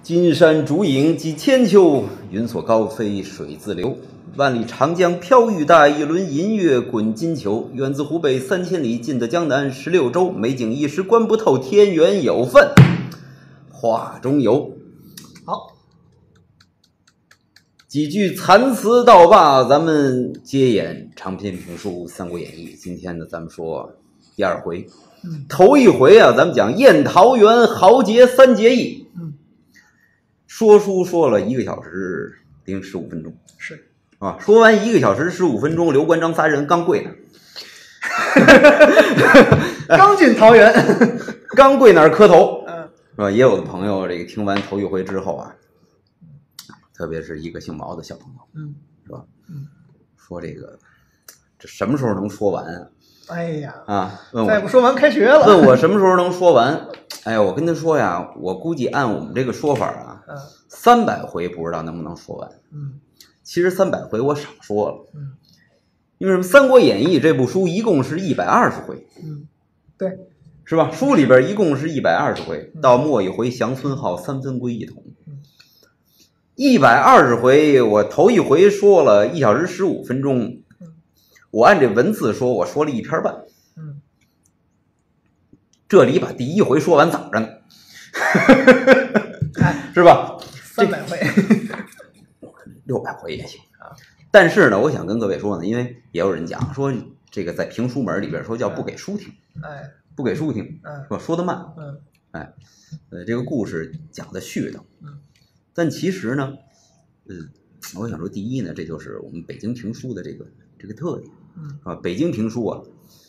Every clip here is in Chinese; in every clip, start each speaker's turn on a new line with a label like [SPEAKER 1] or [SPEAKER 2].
[SPEAKER 1] 金山竹影几千秋，云锁高飞水自流。万里长江飘玉带，一轮银月滚金球。远自湖北3000里，近的江南16州。美景一时观不透，天缘有份画中有。
[SPEAKER 2] 好，
[SPEAKER 1] 几句残词道罢，咱们接演长篇评书《三国演义》。今天呢，咱们说第二回。头一回啊，咱们讲宴桃园，豪杰三结义。说书说了1个小时零15分钟，
[SPEAKER 2] 是
[SPEAKER 1] 啊，说完1个小时15分钟，刘关张仨人刚跪那
[SPEAKER 2] 刚进桃园，
[SPEAKER 1] 刚跪那儿磕头，是吧？也有的朋友这个听完头一回之后啊，特别是一个姓毛的小朋友，是吧？说这什么时候能说完啊？
[SPEAKER 2] 哎呀，
[SPEAKER 1] 问我
[SPEAKER 2] 再不说完开学了。
[SPEAKER 1] 问我什么时候能说完？哎呀，我跟他说呀，我估计按我们这个说法啊，300回不知道能不能说完。其实300回我少说了。因为什么？《三国演义》这部书一共是120回。
[SPEAKER 2] 对，
[SPEAKER 1] 是吧？书里边一共是120回，到末一回降孙浩3分归一统。120回，我头一回说了1小时15分钟。我按这文字说，我说了1篇半。这里把第一回说完早着呢，是吧
[SPEAKER 2] ？300回
[SPEAKER 1] ，600回也行啊。但是呢，我想跟各位说呢，因为也有人讲说这个在评书门里边说叫不给书听，不给书听，是吧？说得慢，这个故事讲的絮叨，但其实呢，我想说，第一呢，这就是我们北京评书的这个特点，啊，北京评书啊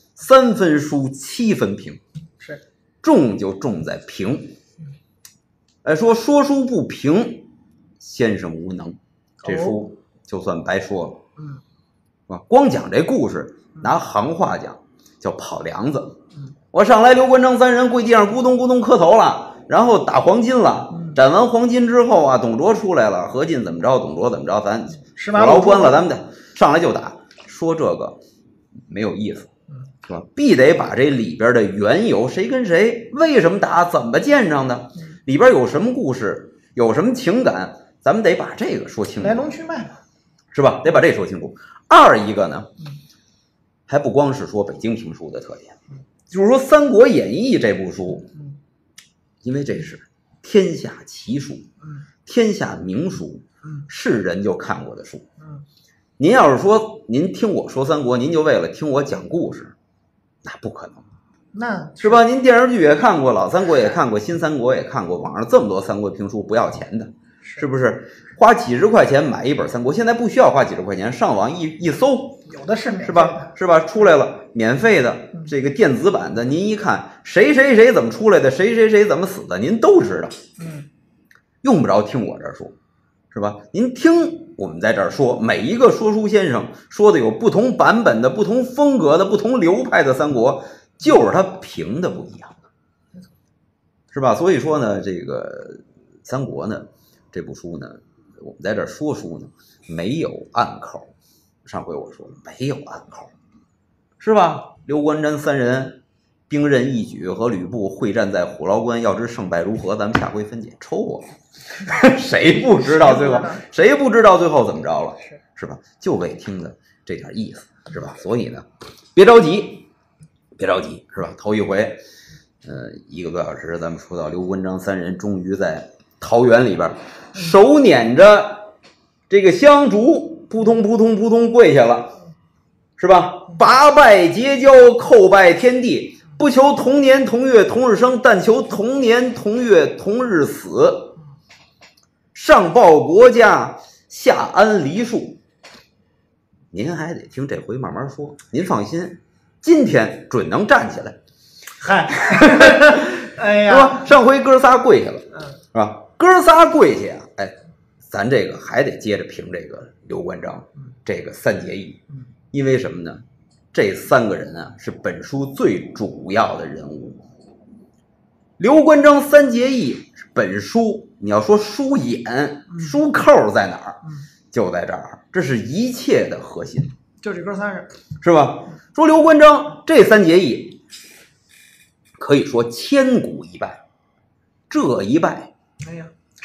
[SPEAKER 1] ，3分书7分评，
[SPEAKER 2] 是
[SPEAKER 1] 重就重在评。说书不评，先生无能，这书就算白说了。光讲这故事，拿行话讲叫跑梁子。我上来刘关张3人跪地上咕咚咕咚磕头了，然后打黄金了。斩完黄金之后啊，董卓出来了，何进怎么着，董卓怎么着，咱捕牢关了，咱们得上来就打。说这个没有意思，是吧？必得把这里边的缘由，谁跟谁，为什么打，怎么见上的，里边有什么故事，有什么情感，咱们得把这个说清楚，
[SPEAKER 2] 来龙去脉，
[SPEAKER 1] 是吧？得把这说清楚。二一个呢，还不光是说北京评书的特点，就是说《三国演义》这部书，因为这是天下奇书，天下名书，是人就看过的书。您要是说您听我说三国，您就为了听我讲故事，那不可能，
[SPEAKER 2] 那
[SPEAKER 1] 是吧？您电视剧也看过，老三国也看过，新三国也看过，网上这么多三国评书不要钱的，是不是？花几十块钱买一本三国，现在不需要花几十块钱，上网一搜，
[SPEAKER 2] 有的是免费的，
[SPEAKER 1] 是吧？是吧？出来了，免费的这个电子版的，您一看谁谁谁怎么出来的，谁谁谁怎么死的，您都知道。用不着听我这儿说，是吧？您听我们在这儿说，每一个说书先生说的有不同版本的、不同风格的、不同流派的三国，就是他评的不一样，是吧？所以说呢，这个三国呢，这部书呢，我们在这儿说书呢，没有暗口。上回我说了，没有暗口，是吧？刘关张3人兵刃一举，和吕布会战在虎牢关，要知胜败如何，咱们下回分解。抽我谁不知道最后？谁不知道最后怎么着了？是吧？就为听的这点意思，是吧？所以呢，别着急，别着急，是吧？头一回，1个多小时，咱们说到刘关张3人终于在桃园里边手捻着这个香烛，扑通扑通扑通跪下了，是吧？拔拜结交，叩拜天地，不求同年同月同日生，但求同年同月同日死。上报国家，下安梨树。您还得听这回慢慢说，您放心，今天准能站起来。
[SPEAKER 2] 嗨，哎呀，
[SPEAKER 1] 是吧？上回哥仨跪下了，是吧？哥仨跪下呀，咱这个还得接着评这个刘关张，这个3结义，因为什么呢？这3个人啊，是本书最主要的人物。刘关张3结义，本书你要说书眼、书扣在哪儿，就在这儿，这是一切的核心。
[SPEAKER 2] 就这哥仨人，
[SPEAKER 1] 是吧？说刘关张这3结义，可以说千古一败。这一败，
[SPEAKER 2] 哎呀，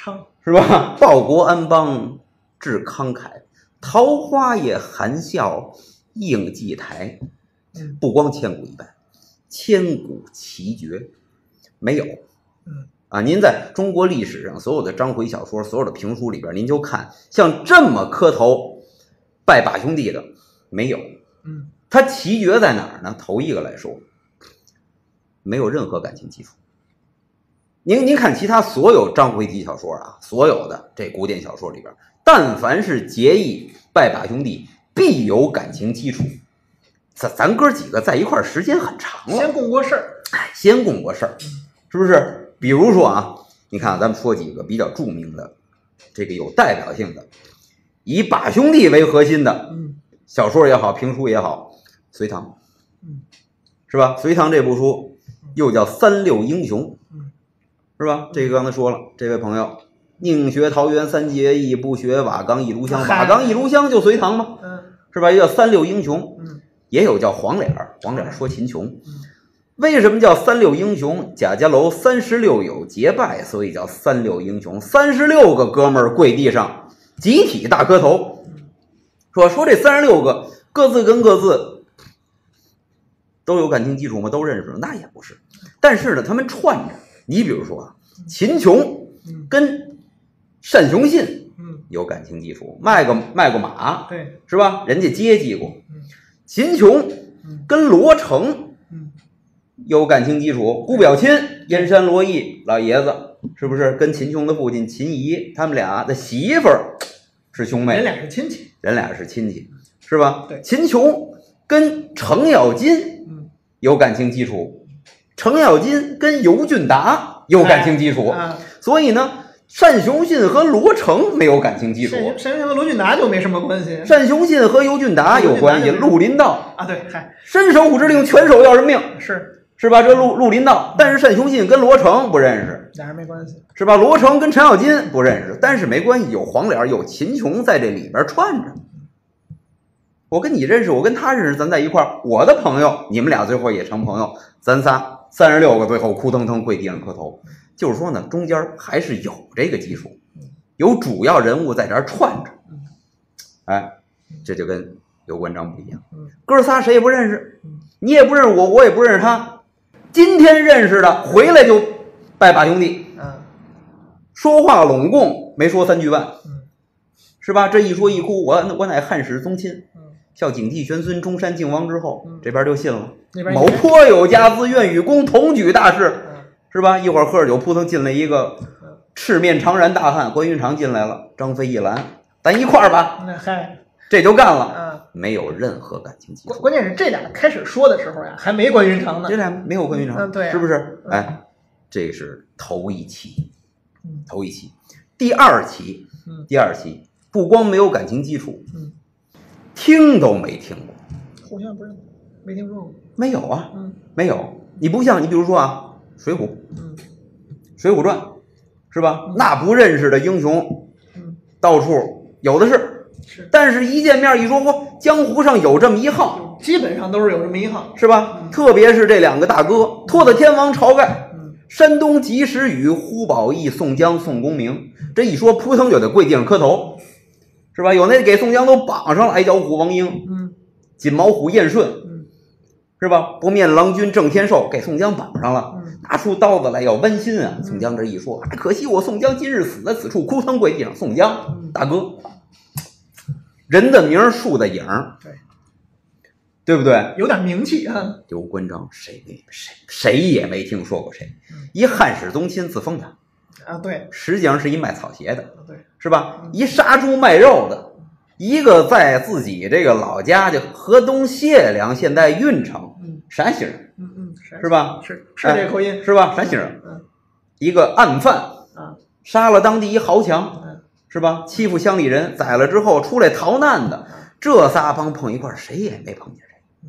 [SPEAKER 2] 唱
[SPEAKER 1] 是吧？报国安邦致慷慨，桃花也含笑映祭台。不光千古一败，千古奇绝没有。您在中国历史上所有的章回小说、所有的评书里边，您就看像这么磕头拜把兄弟的没有。他奇绝在哪儿呢？头一个来说，没有任何感情基础。您看其他所有章回体小说啊，所有的这古典小说里边，但凡是结义拜把兄弟，必有感情基础。咱哥几个在一块儿时间很长了，
[SPEAKER 2] 先共过事儿，
[SPEAKER 1] 先共过事儿，是不是？比如说啊，你看咱们说几个比较著名的，这个有代表性的，以把兄弟为核心的小说也好，评书也好，隋唐，是吧？隋唐这部书又叫三六英雄，是吧？这个刚才说了，这位朋友宁学桃园三结义，不学瓦岗一炉香。瓦岗一炉香就隋唐嘛，是吧？也叫三六英雄，也有叫黄脸儿，黄脸儿说秦琼。为什么叫三六英雄？贾家楼36有结拜，所以叫三六英雄。36个哥们儿跪地上集体大磕头，说这36个各自跟各自都有感情基础吗？都认识吗？那也不是。但是呢，他们串着。你比如说啊，秦琼跟单雄信有感情基础，卖过马，
[SPEAKER 2] 对，
[SPEAKER 1] 是吧？人家接济过。秦琼跟罗成有感情基础，姑表亲燕山罗毅老爷子是不是跟秦琼的父亲秦仪他们俩的媳妇儿是兄妹？
[SPEAKER 2] 人俩是亲戚，
[SPEAKER 1] 是吧？
[SPEAKER 2] 对，
[SPEAKER 1] 秦琼跟程咬金有感情基础，程咬金跟尤俊达有感情基础，所以呢，单雄信和罗成没有感情基础。
[SPEAKER 2] 单雄信和罗俊达就没什么关系。
[SPEAKER 1] 单雄信和尤俊达有关系。绿林道
[SPEAKER 2] 啊，对，嗨，
[SPEAKER 1] 伸手五指令，拳手要人命，是吧？这绿林道，但是单雄信跟罗成不认识，
[SPEAKER 2] 俩人没关系，
[SPEAKER 1] 是吧？罗成跟程咬金不认识，但是没关系，有黄脸，有秦琼在这里边串着。我跟你认识，我跟他认识，咱在一块儿，我的朋友，你们俩最后也成朋友，咱仨36个最后哭腾腾跪地上磕头。就是说呢，中间还是有这个基础，有主要人物在这儿串着。哎，这就跟刘关张不一样，哥仨谁也不认识，你也不认识我，我也不认识他。今天认识的回来就拜把兄弟，说话拢共没说3句半，是吧？这一说一哭，我乃汉室宗亲，孝景帝玄孙中山靖王之后，这边就信了。某颇有家资，愿与公同举大事，是吧？一会儿喝着酒，扑腾进来一个赤面长髯大汉，关云长进来了，张飞一拦，咱一块儿吧，这就干了，没有任何感情基础。
[SPEAKER 2] 关键是这俩开始说的时候呀，还没关云长呢，
[SPEAKER 1] 这俩没有关云长，
[SPEAKER 2] 对，
[SPEAKER 1] 是不是？哎，这是头一期，第二期，不光没有感情基础，听都没听过，
[SPEAKER 2] 互相不认，没听说过，
[SPEAKER 1] 没有啊，没有。你不像你，比如说啊，《水浒》，水浒传》，是吧？那不认识的英雄，到处有的是，但是一见面一说，江湖上有这么一号，
[SPEAKER 2] 基本上都是有这么一号，
[SPEAKER 1] 是吧？特别是这两个大哥，托的天王晁盖，山东及时雨，呼保义，宋江，宋公明，这一说扑腾就得跪地上磕头，是吧？有那给宋江都绑上了，矮脚虎王英，锦毛虎燕顺，是吧？不面郎君郑天寿给宋江绑上了，拿出刀子来要剜心啊！宋江这一说，可惜我宋江今日死在此处，哭腾跪地上。宋江大哥，人的名树的影，对不对？
[SPEAKER 2] 有点名气啊。
[SPEAKER 1] 刘关张谁也没听说过谁，一汉室宗亲自封他
[SPEAKER 2] 啊，对，
[SPEAKER 1] 实际上是一卖草鞋的，
[SPEAKER 2] 对，
[SPEAKER 1] 是吧？一杀猪卖肉的。一个在自己这个老家就河东解良，现在运城，陕西人，是吧？
[SPEAKER 2] 是这口音，
[SPEAKER 1] 是吧？陕西人，一个案犯杀了当地一豪强，是吧？欺负乡里人，宰了之后出来逃难的，这仨帮碰一块，谁也没碰见谁。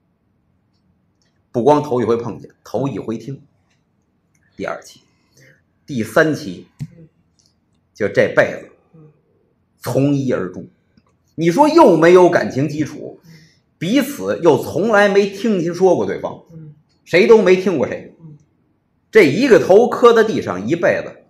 [SPEAKER 1] 不光头一回碰见，头一回听。第二期、第三期，就这辈子从一而终。你说又没有感情基础，彼此又从来没听说过对方，谁都没听过谁，这一个头磕在地上一辈子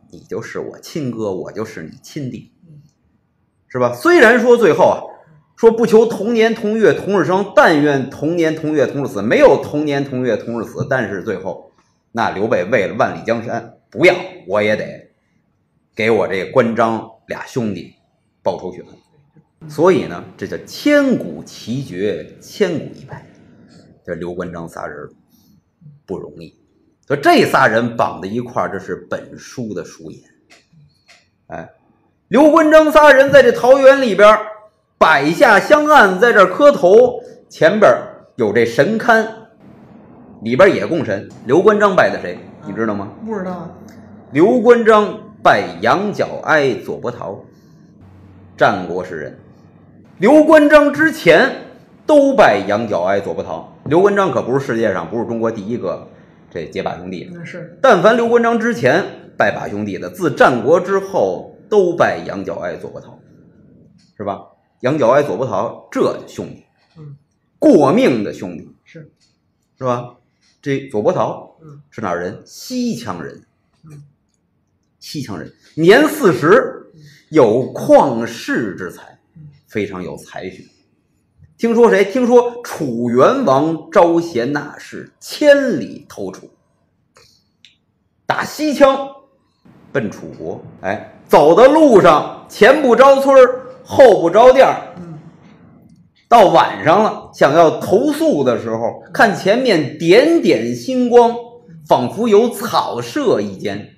[SPEAKER 1] 你就是我亲哥，我就是你亲弟，是吧？虽然说最后啊，说不求同年同月同日生，但愿同年同月同日死，没有同年同月同日死，但是最后那刘备为了万里江山，不要我也得给我这关张俩兄弟报仇雪恨。所以呢，这叫千古奇绝，千古一败。这刘关张仨人不容易，所以这仨人绑在一块儿，这是本书的书眼。哎，刘关张仨人在这桃园里边摆下香案，在这磕头，前边有这神龛，里边也供神。刘关张拜的谁？你知道吗？
[SPEAKER 2] 不知道。
[SPEAKER 1] 刘关张拜杨角哀、左伯桃，战国时人。刘关张之前都拜杨角哀、左伯桃。刘关张可不是世界上，不是中国第一个这结把兄弟的。
[SPEAKER 2] 是。
[SPEAKER 1] 但凡刘关张之前拜把兄弟的，自战国之后都拜杨角哀、左伯桃，是吧？杨角哀、左伯桃这兄弟，过命的兄弟，是吧？这左伯桃是哪儿人？西羌人。西羌人，年40，有旷世之才，非常有才学。听说谁？听说楚元王招贤纳士，千里投楚，打西羌奔楚国。哎，走的路上前不着村后不着店，到晚上了，想要投宿的时候，看前面点点星光，仿佛有草舍一间，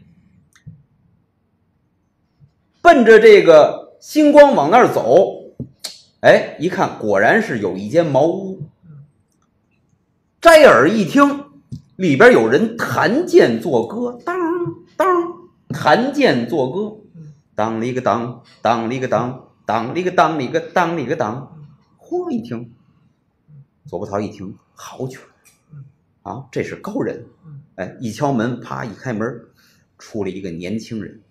[SPEAKER 1] 奔着这个星光往那儿走。哎，一看果然是有一间茅屋，摘耳一听，里边有人弹剑作歌，当当弹剑作歌，当里个当，当里个当，当里个当里个当里个当。嚯，一听，左伯桃一听，好曲啊，这是高人。哎，一敲门，啪一开门，出了一个年轻人，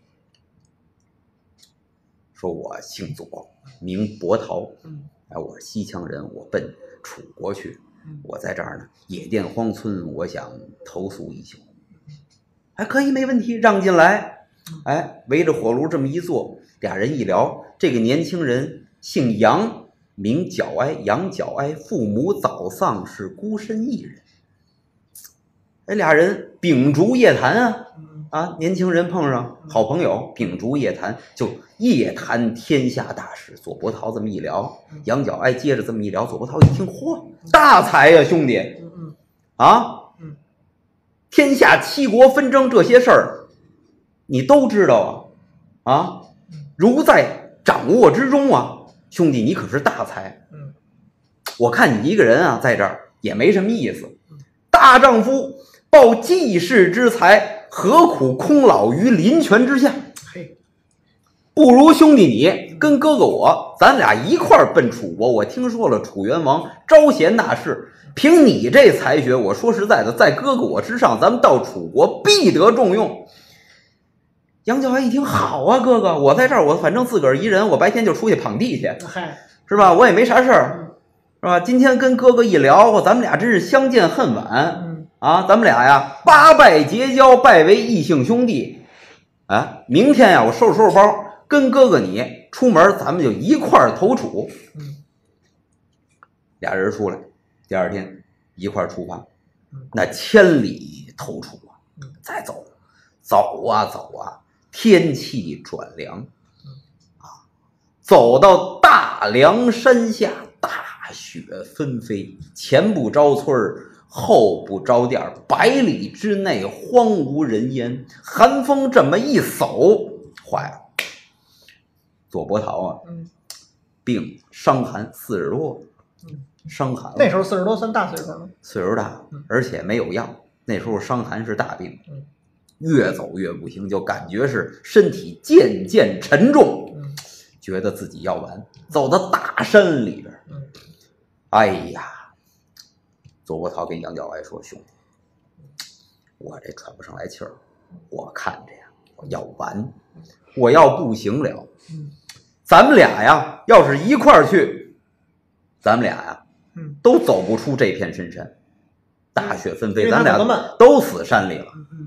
[SPEAKER 1] 说我姓左，名伯桃，哎，我是西羌人，我奔楚国去，我在这儿呢，野店荒村，我想投宿一宿。哎，可以，没问题，让进来。哎，围着火炉这么一坐，俩人一聊，这个年轻人姓杨，名角哀，杨角哀，父母早丧，是孤身一人。哎，俩人秉烛夜谈啊，年轻人碰上好朋友，秉烛夜谈，就夜谈天下大事。左伯桃这么一聊，杨角哀接着这么一聊，左伯桃一听，嚯，大才呀，兄弟，啊，天下七国纷争这些事儿，你都知道啊，如在掌握之中啊，兄弟，你可是大才。我看你一个人啊，在这儿也没什么意思。大丈夫抱济世之才，何苦空老于林泉之下？不如兄弟你跟哥哥我，咱俩一块儿奔楚国。我听说了楚元王招贤纳士，凭你这才学，我说实在的，在哥哥我之上，咱们到楚国必得重用。杨角哀一听，好啊，哥哥，我在这儿，我反正自个儿一人，我白天就出去捧地去，是吧？我也没啥事儿，是吧？今天跟哥哥一聊，咱们俩真是相见恨晚啊！咱们俩呀，八拜结交，拜为异姓兄弟。啊，明天呀，我收拾包，跟哥哥你出门，咱们就一块儿投楚。俩人出来，第二天一块儿出发，那千里投楚啊，再走，走啊走啊，天气转凉走到大凉山下，大雪纷飞，前不着村后不着店，100里之内荒无人烟。寒风这么一扫，坏了，左伯桃啊，病伤寒40多，伤寒了。
[SPEAKER 2] 那时候40多算大岁数了，
[SPEAKER 1] 岁数大，而且没有药。那时候伤寒是大病，越走越不行，就感觉是身体渐渐沉重，觉得自己要完，走到大山里边。哎呀，左伯桃跟杨角哀说：“兄弟，我这喘不上来气儿，我看着呀，我要完，我要不行了。咱们俩呀，要是一块儿去，咱们俩呀，都走不出这片深山，大雪纷飞，咱俩都死山里了。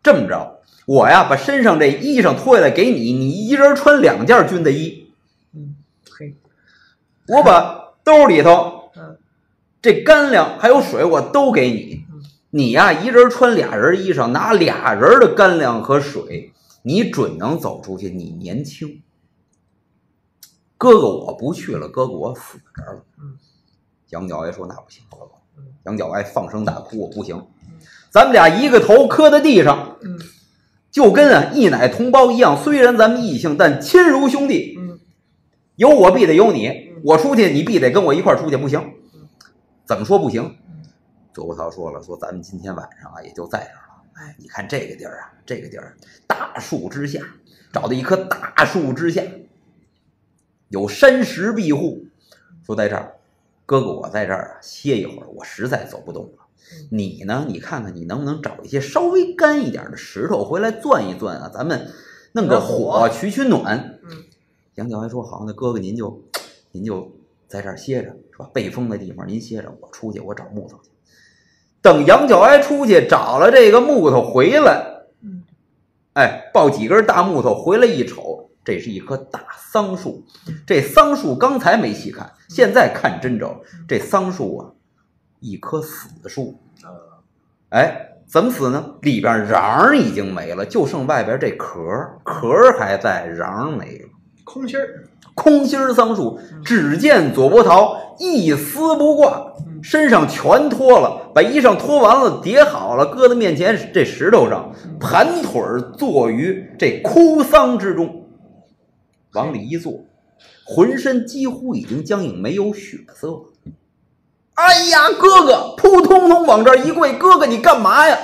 [SPEAKER 1] 这么着，我呀把身上这衣裳脱下来给你，你一人穿2件军的衣。
[SPEAKER 2] 嘿，
[SPEAKER 1] 我把兜里头这干粮还有水我都给你，你呀一人穿2人衣裳，拿2人的干粮和水，你准能走出去。你年轻，哥哥我不去了，哥哥我死这儿了。杨角哀说那不行，哥哥。杨角哀放声大哭，我不行，咱们俩一个头磕在地上，就跟一奶同胞一样，虽然咱们异姓，但亲如兄弟。有我必得有你，我出去你必得跟我一块出去，不行。怎么说不行？左伯桃说了，说咱们今天晚上也就在这儿了。你看这个地儿这个地儿大树之下，找到一棵大树之下，有山石庇护，说在这儿，哥哥我在这儿歇一会儿，我实在走不动了。你呢？你看看你能不能找一些稍微干一点的石头回来钻一钻咱们弄个火取取暖。杨角哀说好，那哥哥您就在这儿歇着，是吧？背风的地方您歇着，我出去我找木头去。等杨角哀出去找了这个木头回来，抱几根大木头回来一瞅，这是一棵大桑树。这桑树刚才没细看，现在看真着，这桑树一棵死树。怎么死呢？里边瓤已经没了，就剩外边这壳还在，瓤没了。空心桑树。只见左伯桃一丝不挂，身上全脱了，把衣裳脱完了，叠好了，搁在面前这石头上，盘腿坐于这枯桑之中，往里一坐，浑身几乎已经僵硬，没有血色。哎呀，哥哥，扑通通往这儿一跪，哥哥你干嘛呀？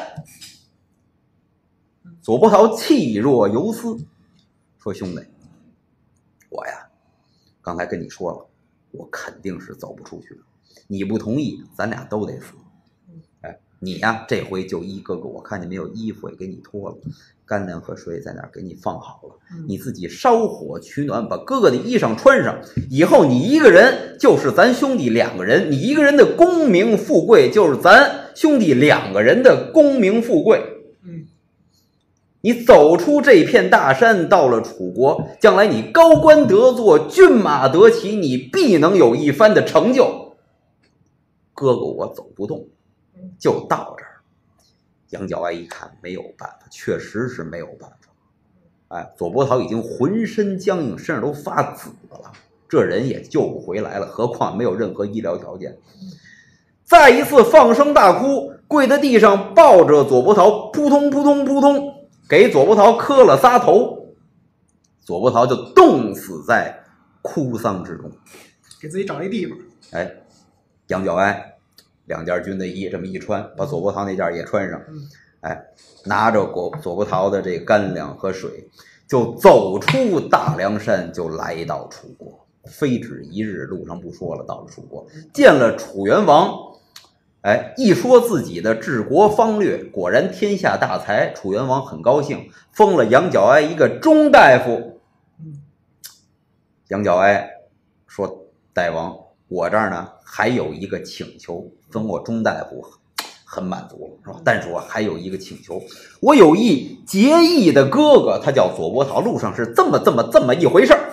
[SPEAKER 1] 左伯桃气若游丝，说兄弟，我呀刚才跟你说了，我肯定是走不出去了，你不同意咱俩都得死。你呀这回就依哥哥，我看见没有衣服也给你脱了，干粮和水在那儿给你放好了，你自己烧火取暖，把哥哥的衣裳穿上，以后你一个人就是咱兄弟2个人，你一个人的功名富贵就是咱兄弟2个人的功名富贵。你走出这片大山，到了楚国，将来你高官得坐，骏马得骑，你必能有一番的成就。哥哥我走不动，就到这儿。杨角哀一看没有办法，确实是没有办法。左伯桃已经浑身僵硬，身上都发紫了，这人也救不回来了，何况没有任何医疗条件。再一次放声大哭，跪在地上抱着左伯桃，扑通扑通扑通给左伯桃磕了仨头，左伯桃就冻死在枯桑之中，
[SPEAKER 2] 给自己找一地方。
[SPEAKER 1] 杨角哀2件军的衣这么一穿，把左伯桃那件也穿上，拿着左伯桃的这干粮和水，就走出大凉山，就来到楚国。非止一日，路上不说了，到了楚国，见了楚元王。一说自己的治国方略，果然天下大才。楚元王很高兴，封了杨角哀一个中大夫。杨角哀说：“大王，我这儿呢还有一个请求，封我中大夫很满足了，是吧？但是我还有一个请求，我有一结义的哥哥，他叫左伯桃，路上是这么一回事儿。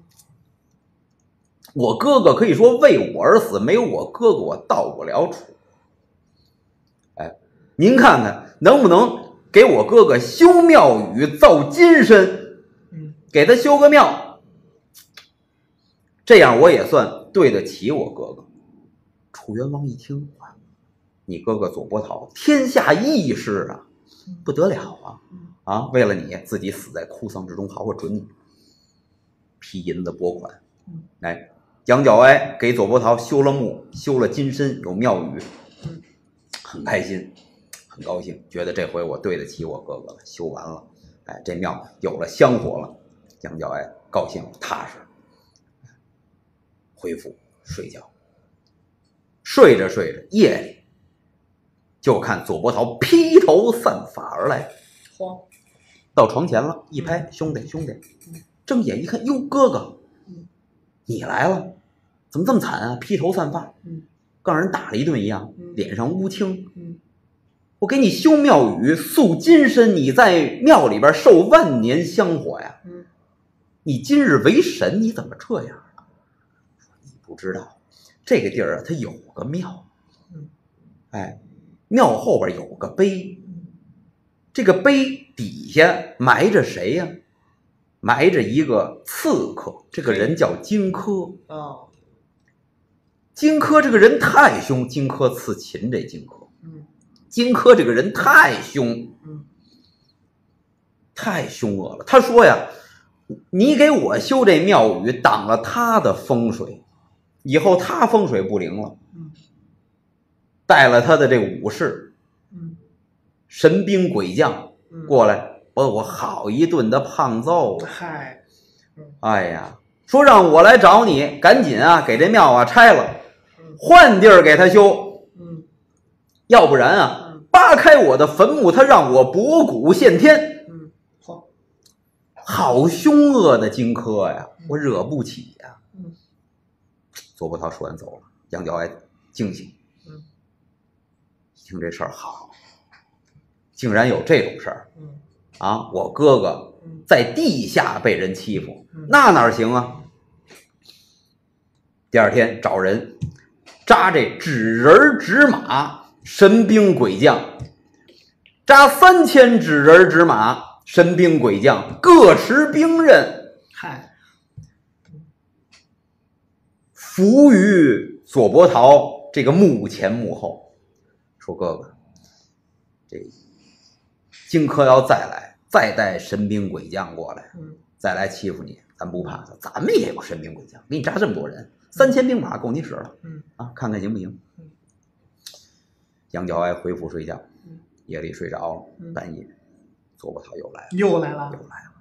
[SPEAKER 1] 我哥哥可以说为我而死，没有我哥哥我到不了楚。您看看能不能给我哥哥修庙宇造金身，给他修个庙，这样我也算对得起我哥哥。”楚元王一听，你哥哥左伯桃天下义士不得了为了你自己死在枯桑之中，好，我准你批银子拨款。杨角哀给左伯桃修了墓，修了金身，有庙宇，很开心很高兴，觉得这回我对得起我哥哥了，修完了，这庙有了香火了。杨角哀高兴踏实，恢复睡觉。睡着睡着，夜里就看左伯桃披头散发而来，到床前了，一拍，兄弟兄弟，睁眼一看，哟，哥哥你来了，怎么这么惨啊？披头散发，刚让人打了一顿一样，脸上乌青。 我给你修庙宇，塑金身，你在庙里边受万年香火呀。你今日为神，你怎么这样啊？你不知道，这个地儿啊，它有个庙，哎，庙后边有个碑，这个碑底下埋着谁呀？埋着一个刺客，这个人叫荆轲。荆轲这个人太凶，荆轲刺秦这荆轲。荆轲这个人太凶，太凶恶了。他说呀，你给我修这庙宇，挡了他的风水，以后他风水不灵了。带了他的这武士，神兵鬼将过来，把我好一顿的胖揍。哎呀，说让我来找你，赶紧啊，给这庙啊拆了，换地儿给他修。要不然啊，扒开我的坟墓，他让我博古现天。好凶恶的荆轲呀，我惹不起呀。左伯涛说完走了，杨角哀惊醒，一听这事儿好，竟然有这种事儿啊！我哥哥在地下被人欺负，那哪行啊？第二天找人扎这纸人纸马神兵鬼将，扎3000纸人纸马神兵鬼将，各持兵刃，伏于左伯涛这个墓前墓后，说哥哥，这荆轲要再来，再带神兵鬼将过来，再来欺负你，咱不怕他，咱们也有神兵鬼将，给你扎这么多人，3000兵马够你使了。看看行不行？杨角哀回府睡觉，夜里睡着了，半夜左伯涛又来了。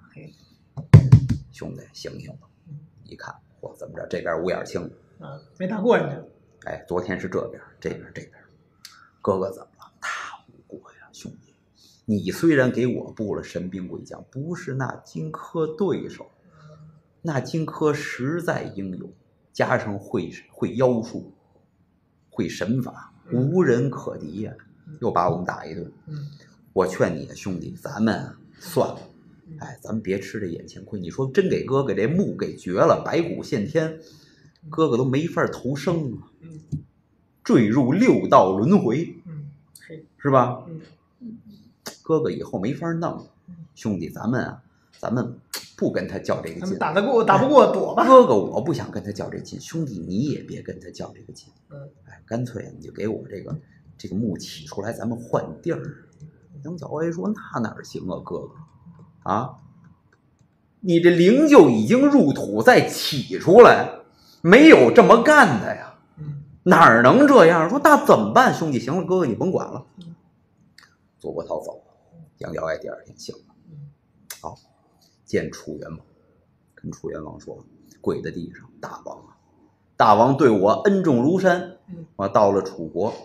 [SPEAKER 1] 兄弟醒醒吧！一看，我怎么着？这边五眼青，
[SPEAKER 2] 没打过人家。
[SPEAKER 1] 哎，昨天是这边，这边。哥哥怎么了？大无过呀，兄弟！你虽然给我布了神兵鬼将，不是那荆轲对手。那荆轲实在英勇，加上会妖术，会神法，无人可敌呀！又把我们打一顿。我劝你兄弟，咱们算了，咱们别吃这眼前亏。你说真给哥哥这墓给绝了，白骨现天，哥哥都没法投生啊，坠入6道轮回，是吧？哥哥以后没法弄。兄弟，咱们不跟他较这个劲，
[SPEAKER 2] 打不过躲吧。
[SPEAKER 1] 哥哥，我不想跟他较这劲，兄弟你也别跟他较这个劲。干脆你就给我这个墓起出来，咱们换地儿。杨角哀说：“那哪行啊，哥哥啊！你这灵柩已经入土，再起出来，没有这么干的呀，哪儿能这样？说那怎么办？兄弟，行了，哥哥你甭管了。”左伯涛走了，杨角哀第二天醒了，好，见楚元王，跟楚元王说，跪在地上：“大王啊，大王对我恩重如山，我到了楚国。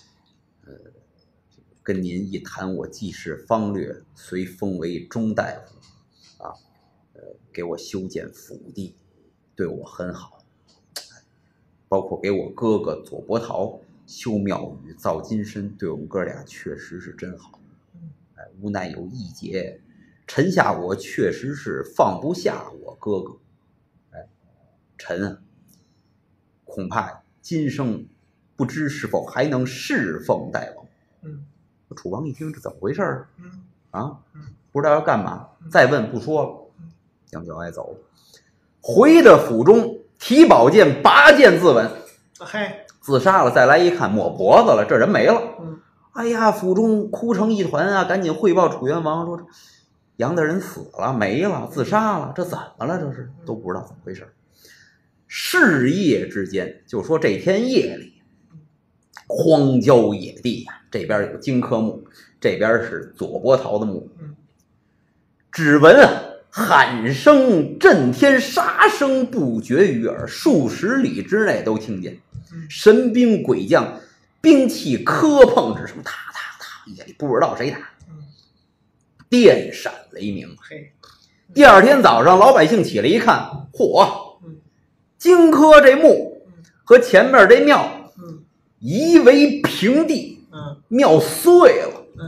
[SPEAKER 1] 跟您一谈，我记事方略，遂封为中大夫，给我修建府地，对我很好，包括给我哥哥左伯涛修庙宇、造金身，对我们哥俩确实是真好。无奈有一劫，臣下我确实是放不下我哥哥，臣啊，恐怕今生不知是否还能侍奉大王。”楚王一听，这怎么回事不知道要干嘛，再问不说了。杨角哀走了，回到府中，提宝剑拔剑自刎，自杀了。再来一看，抹脖子了，这人没了。哎呀，府中哭成一团啊！赶紧汇报楚元王，说杨大人死了，没了，自杀了，这怎么了？这是都不知道怎么回事。是夜之间，就说这天夜里，荒郊野地呀，这边有荆轲墓，这边是左伯涛的墓。只闻喊声震天，杀声不绝于耳，数十里之内都听见。神兵鬼将兵器磕碰是什么？踏踏踏，夜里不知道谁打，电闪雷鸣。第二天早上，老百姓起来一看，嚯，荆轲这墓和前面这庙夷为平地，庙碎了。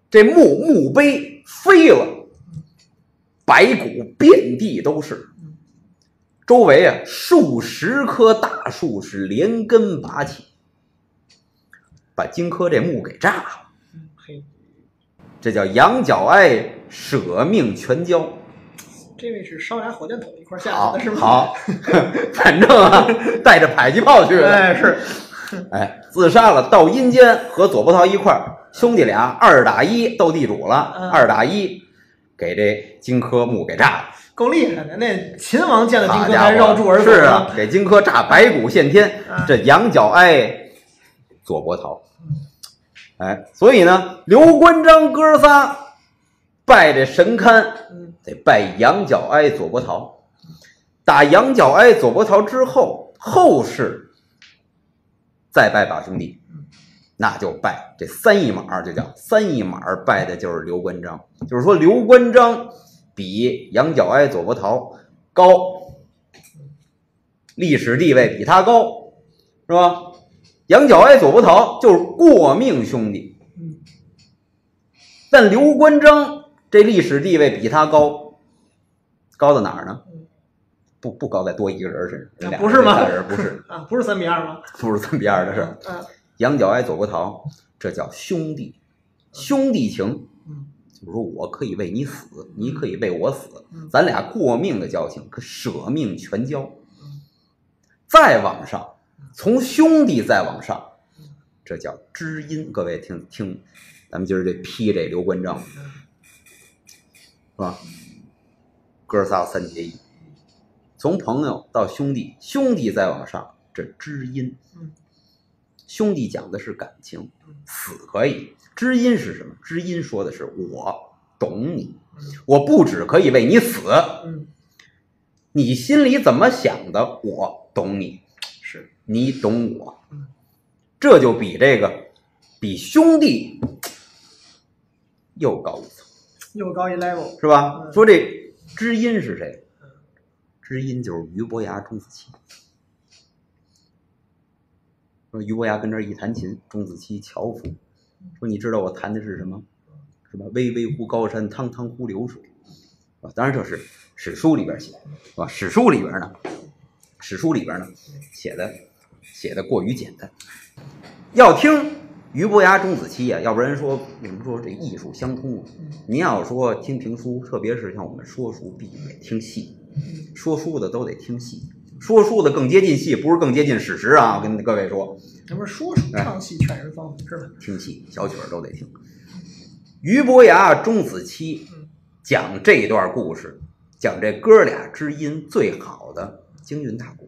[SPEAKER 1] 这墓碑飞了，白骨遍地都是，周围啊数十棵大树是连根拔起，把荆轲这墓给炸了。这叫杨角哀舍命全交。
[SPEAKER 2] 这位是烧俩火箭筒一块下去的是吗？
[SPEAKER 1] 好，反正啊，带着迫击炮去的。
[SPEAKER 2] 哎，是，
[SPEAKER 1] 哎，自杀了，到阴间和左伯桃一块儿，兄弟俩2打1斗地主了，2打1，给这荆轲墓给炸了。
[SPEAKER 2] 够厉害的，那秦王见了荆轲还绕柱而走。
[SPEAKER 1] 是啊，给荆轲炸白骨现天，这杨角哀左伯桃。哎，所以呢，刘关张哥仨拜这神龛，得拜杨角哀左伯桃。打杨角哀左伯桃之后，后世再拜把兄弟，那就拜这3一码，就叫3一码，拜的就是刘关张。就是说刘关张比杨角哀左伯桃高，历史地位比他高，是吧？杨角哀左伯桃就是过命兄弟，但刘关张这历史地位比他高，高到哪儿呢？不高在多一个人身上，
[SPEAKER 2] 不是吗？
[SPEAKER 1] 不是
[SPEAKER 2] 啊，不是3比2吗？
[SPEAKER 1] 不是3比2的事。杨角哀左伯桃，这叫兄弟，兄弟情。就是说我可以为你死，你可以为我死，咱俩过命的交情，可舍命全交。再往上，从兄弟再往上，这叫知音。各位听，咱们今儿这批这刘关张，是吧？哥仨3结1，从朋友到兄弟，兄弟再往上，这知音。兄弟讲的是感情，死可以。知音是什么？知音说的是我懂你，我不只可以为你死，你心里怎么想的，我懂你，
[SPEAKER 2] 是
[SPEAKER 1] 你懂我，这就比兄弟又高一层，
[SPEAKER 2] 又高一 level，
[SPEAKER 1] 是吧？说这知音是谁？知音就是俞伯牙、钟子期。说俞伯牙跟这儿一弹琴，钟子期乔服，说你知道我弹的是什么？是吧？巍巍乎高山，汤汤乎流水。当然这是史书里边写的，是吧？史书里边呢写的过于简单。要听俞伯牙、钟子期啊，要不然说为什么说这艺术相通啊？您要说听评书，特别是像我们说书必须得听戏，说书的都得听戏。说书的更接近戏，不是更接近史实啊！我跟各位说，
[SPEAKER 2] 这不是说书唱戏全是方是吧？
[SPEAKER 1] 听戏小曲儿都得听。俞伯牙、钟子期讲这段故事，讲这哥俩知音最好的京韵大鼓。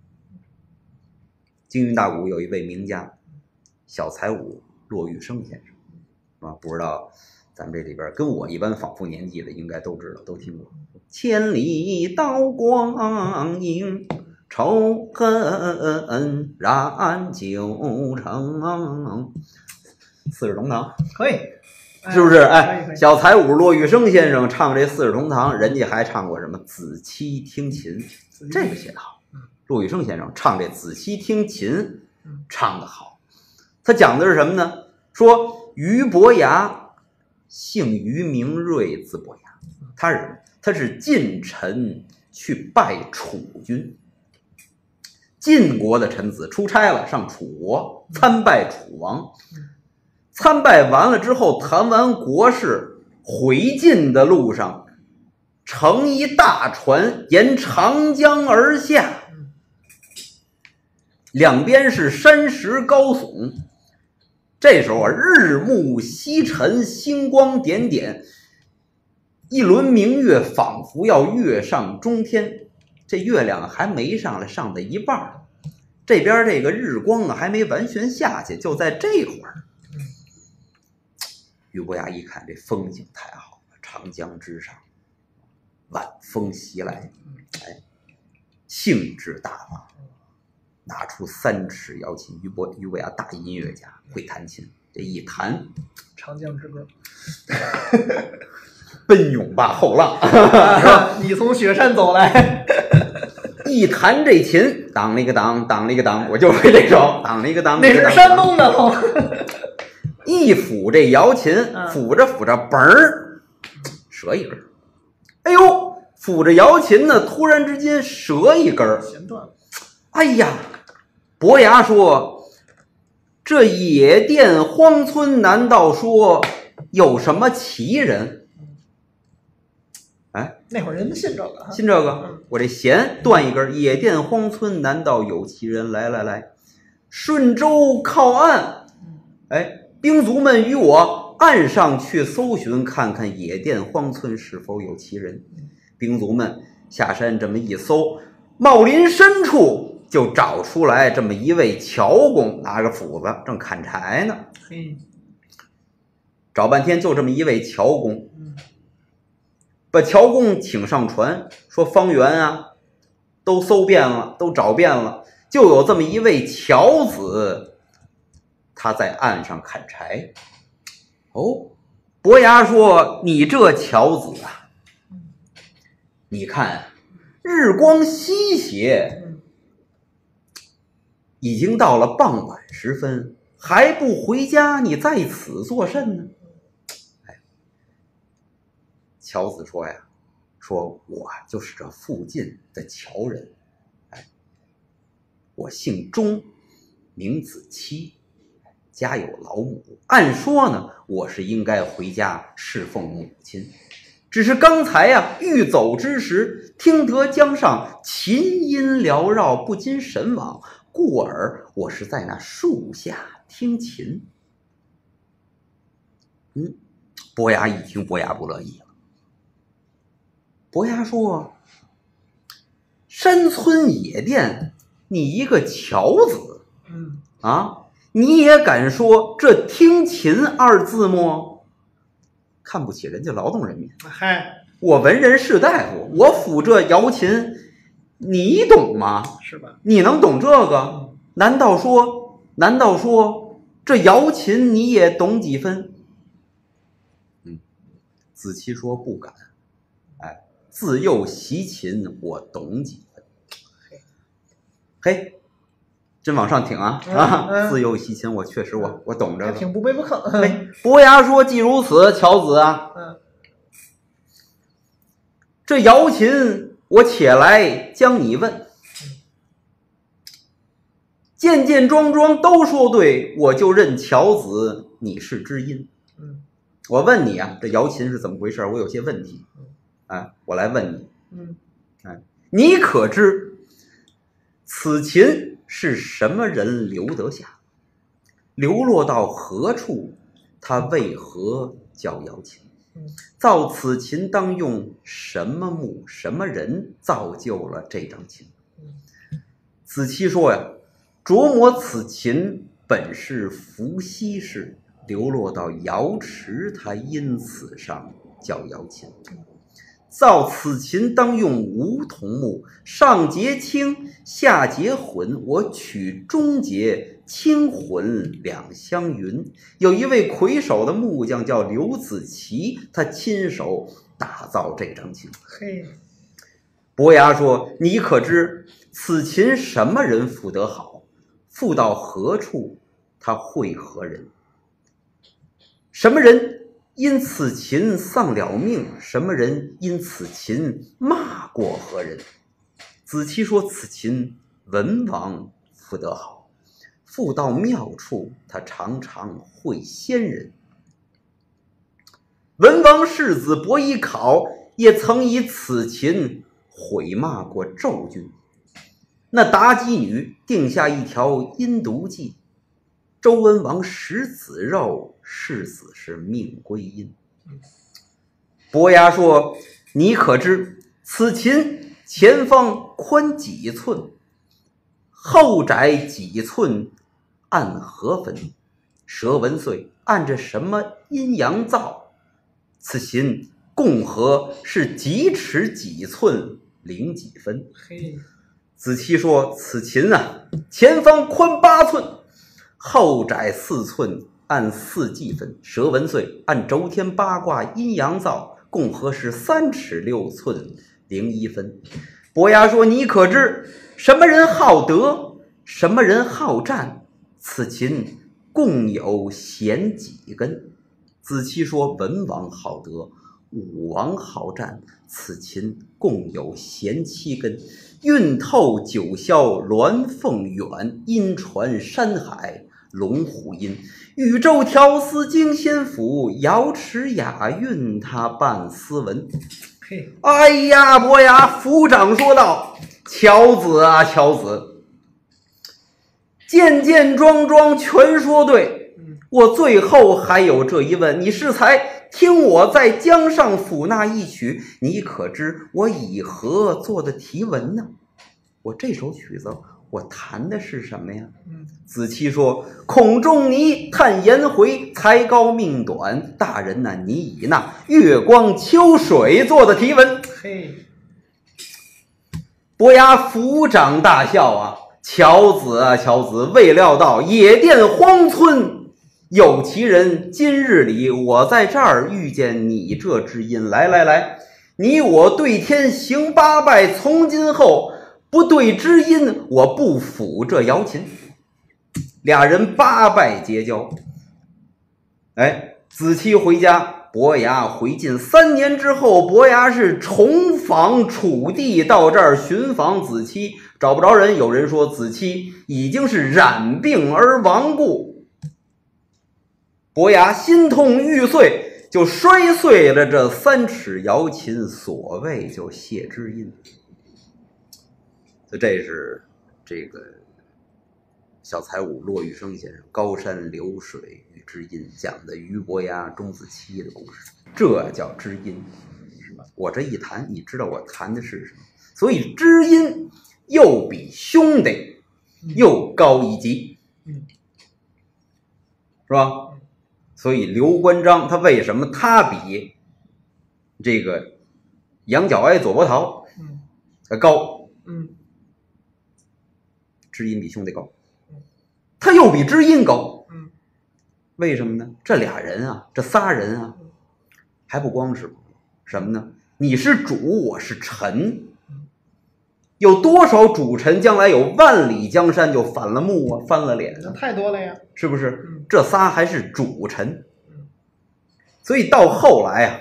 [SPEAKER 1] 京韵大鼓有一位名家，小才武骆玉生先生，不知道咱们这里边跟我一般仿佛年纪的应该都知道，都听过。千里刀光影，仇恨燃九成。四世同堂
[SPEAKER 2] 可以，
[SPEAKER 1] 是不是？哎，小才武骆玉生先生唱这四世同堂，人家还唱过什么子期听琴，这个写得好。骆玉生先生唱这子期听琴唱得好。他讲的是什么呢？说俞伯牙姓俞，名睿，字伯牙。他是近臣去拜楚军，晋国的臣子出差了，上楚国参拜楚王。参拜完了之后，谈完国事，回晋的路上，乘一大船沿长江而下，两边是山石高耸。这时候啊，日暮西沉，星光点点，一轮明月仿佛要跃上中天。这月亮还没上来，上的一半，这边这个日光啊还没完全下去。就在这会儿，俞伯牙一看这风景太好了，长江之上晚风袭来，兴致大发，拿出3尺瑶琴。俞伯牙大音乐家，会弹琴，这一弹
[SPEAKER 2] 长江之歌
[SPEAKER 1] 奔涌吧后浪
[SPEAKER 2] 你从雪山走来
[SPEAKER 1] 一弹这琴，当了一个当，当了一个当，我就会这首，当了一个当。
[SPEAKER 2] 那是山东的
[SPEAKER 1] 一抚这瑶琴，抚着抚着，嘣儿，折一根。哎呦，抚着瑶琴呢，突然之间折一根，
[SPEAKER 2] 弦断了。
[SPEAKER 1] 哎呀，伯牙说：“这野店荒村，难道说有什么奇人？”哎，
[SPEAKER 2] 那会儿人们信这个，
[SPEAKER 1] 信这个。我这弦断一根，野店荒村，难道有奇人？来来来，顺舟靠岸。哎，兵卒们与我岸上去搜寻，看看野店荒村是否有奇人。兵卒们下山这么一搜，茂林深处就找出来这么一位樵工，拿着斧子正砍柴呢。找半天就这么一位樵工，把樵工请上船，说方圆啊都搜遍了，都找遍了，就有这么一位樵子，他在岸上砍柴。哦，伯牙说：“你这樵子啊，你看日光西斜，已经到了傍晚时分，还不回家，你在此作甚呢？”樵子说呀：“说我就是这附近的樵人，我姓钟，名子期，家有老母。按说呢，我是应该回家侍奉母亲，只是刚才呀，欲走之时，听得江上琴音缭绕，不禁神往，故而我是在那树下听琴。”伯牙一听，伯牙不乐意了。伯牙说：“山村野店，你一个樵子，你也敢说这听琴二字么？看不起人家劳动人民。我文人士大夫，我抚这瑶琴，你懂吗？
[SPEAKER 2] 是吧？
[SPEAKER 1] 你能懂这个？难道说这瑶琴你也懂几分？”子期说：“不敢。自幼习琴，我懂几分。”嘿，真往上挺啊！自幼习琴，我确实我懂这个，
[SPEAKER 2] 挺不卑不亢。
[SPEAKER 1] 伯牙说：“既如此，樵子啊，这瑶琴我且来将你问。件件桩桩都说对，我就认樵子你是知音。我问你啊，这瑶琴是怎么回事？我有些问题。我来问你，你可知此琴是什么人留得下？流落到何处？他为何叫瑶琴？造此琴当用什么木？什么人造就了这张琴？”子期说呀：“琢磨此琴本是伏羲氏，流落到瑶池，他因此上叫瑶琴。造此琴当用梧桐木，上结青，下结混，我取中结，青混两相匀。有一位魁首的木匠叫刘子奇，他亲手打造这张琴。”伯牙说：“你可知此琴什么人赋得好？赋到何处，他会何人？什么人因此琴丧了命？什么人因此琴骂过何人？”子期说：“此琴文王赋得好，赋到妙处，他常常会仙人。文王世子伯邑考也曾以此琴毁骂过纣君。那妲己女定下一条阴毒计，周文王食子肉，是死是命归阴。”伯牙说：“你可知此琴前方宽几寸，后窄几寸，按何分？蛇纹岁按着什么阴阳造？此琴共和是几尺几寸，零几分？”子期说：“此琴啊，前方宽8寸，后窄4寸，按4计分。蛇纹岁按周天八卦阴阳造，共和是3尺6寸01分。”伯牙说：“你可知什么人好德，什么人好战？此琴共有贤几根？子期说：文王好德，武王好战，此秦共有贤7根。运透九霄鸾凤远，音传山海龙虎音。宇宙调司经仙府，瑶池雅韵他伴斯文。哎呀，伯牙抚掌说道：巧子啊，巧子，件件桩桩全说对。我最后还有这一问，你适才听我在江上抚那一曲，你可知我以何做的题文呢？我这首曲子我弹的是什么呀？子期说：孔仲尼叹颜回，才高命短。大人呐，你以那月光秋水做的题文。伯牙抚掌大笑啊，巧子啊，巧子，未料到野店荒村有其人，今日里我在这儿遇见你这知音。来来来，你我对天行8拜，从今后不对知音，我不抚这瑶琴。俩人8拜结交。子期回家，伯牙回晋。3年之后，伯牙是重访楚地，到这儿寻访子期，找不着人。有人说子期已经是染病而亡故。伯牙心痛欲碎，就摔碎了这3尺瑶琴，所谓就谢知音。所以这是这个小才武骆玉生先生《高山流水遇知音》讲的俞伯牙钟子期的故事，这叫知音，是吧？我这一弹，你知道我弹的是什么？所以知音又比兄弟又高一级，是吧？所以刘关张他为什么他比这个杨角哀、左伯桃高？知音比兄弟高，他又比知音高。为什么呢？这俩人啊，这仨人啊，还不光是什么呢？你是主，我是臣。有多少主臣将来有万里江山就反了目啊，翻了脸啊，
[SPEAKER 2] 太多了呀，
[SPEAKER 1] 是不是？这仨还是主臣。所以到后来啊，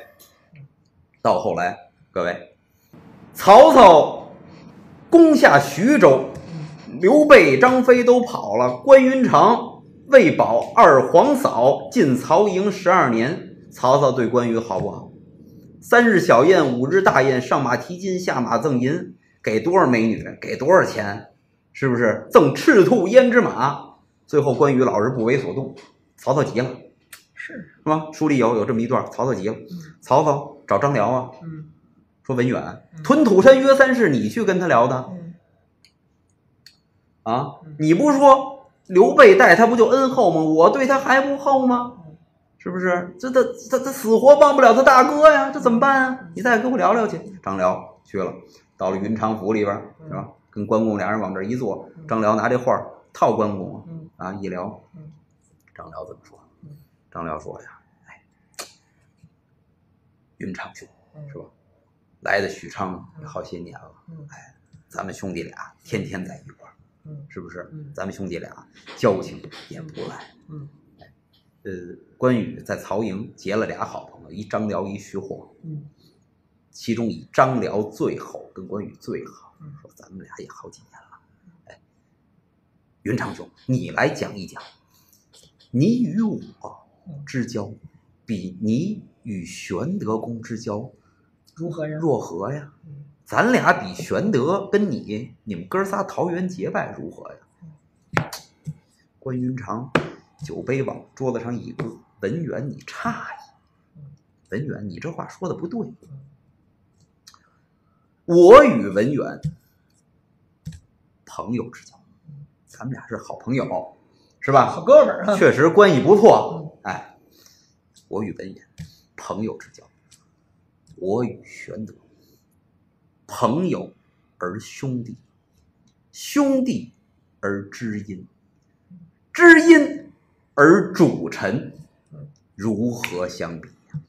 [SPEAKER 1] 各位，曹操攻下徐州，刘备、张飞都跑了，关云长为保2皇嫂进曹营12年。曹操对关羽好不好？3日小宴5日大宴，上马提金，下马赠银，给多少美女，给多少钱，是不是？赠赤兔胭脂马。最后关羽老是不为所动，曹操急了，是吧？书里有这么一段，曹操急了，曹操找张辽啊，说文远，屯土山约3事，你去跟他聊的啊？你不是说刘备待他不就恩厚吗？我对他还不厚吗？是不是？他死活帮不了他大哥呀，这怎么办啊？你再跟我聊聊去。张辽去了，到了云长府里边，是吧？跟关公俩人往这一坐，张辽拿这话套关公啊，一聊，张辽怎么说？张辽说呀，云长兄是吧？来的许昌也好些年了，咱们兄弟俩天天在一块儿，是不是？咱们兄弟俩交情也不赖。关羽在曹营结了俩好朋友，一张辽，一徐晃。其中以张辽最后，跟关羽最好，说咱们俩也好几年了。云长兄，你来讲一讲，你与我之交，比你与玄德公之交若何呀？咱俩比玄德跟你们哥仨桃园结拜如何呀？关云长酒杯往桌子上一搁，文远你诧异，文远你这话说的不对。我与文远朋友之交，咱们俩是好朋友，是吧？
[SPEAKER 2] 好哥们儿，
[SPEAKER 1] 确实关系不错。我与文远朋友之交，我与玄德朋友而兄弟，兄弟而知音，知音而主臣，如何相比呀？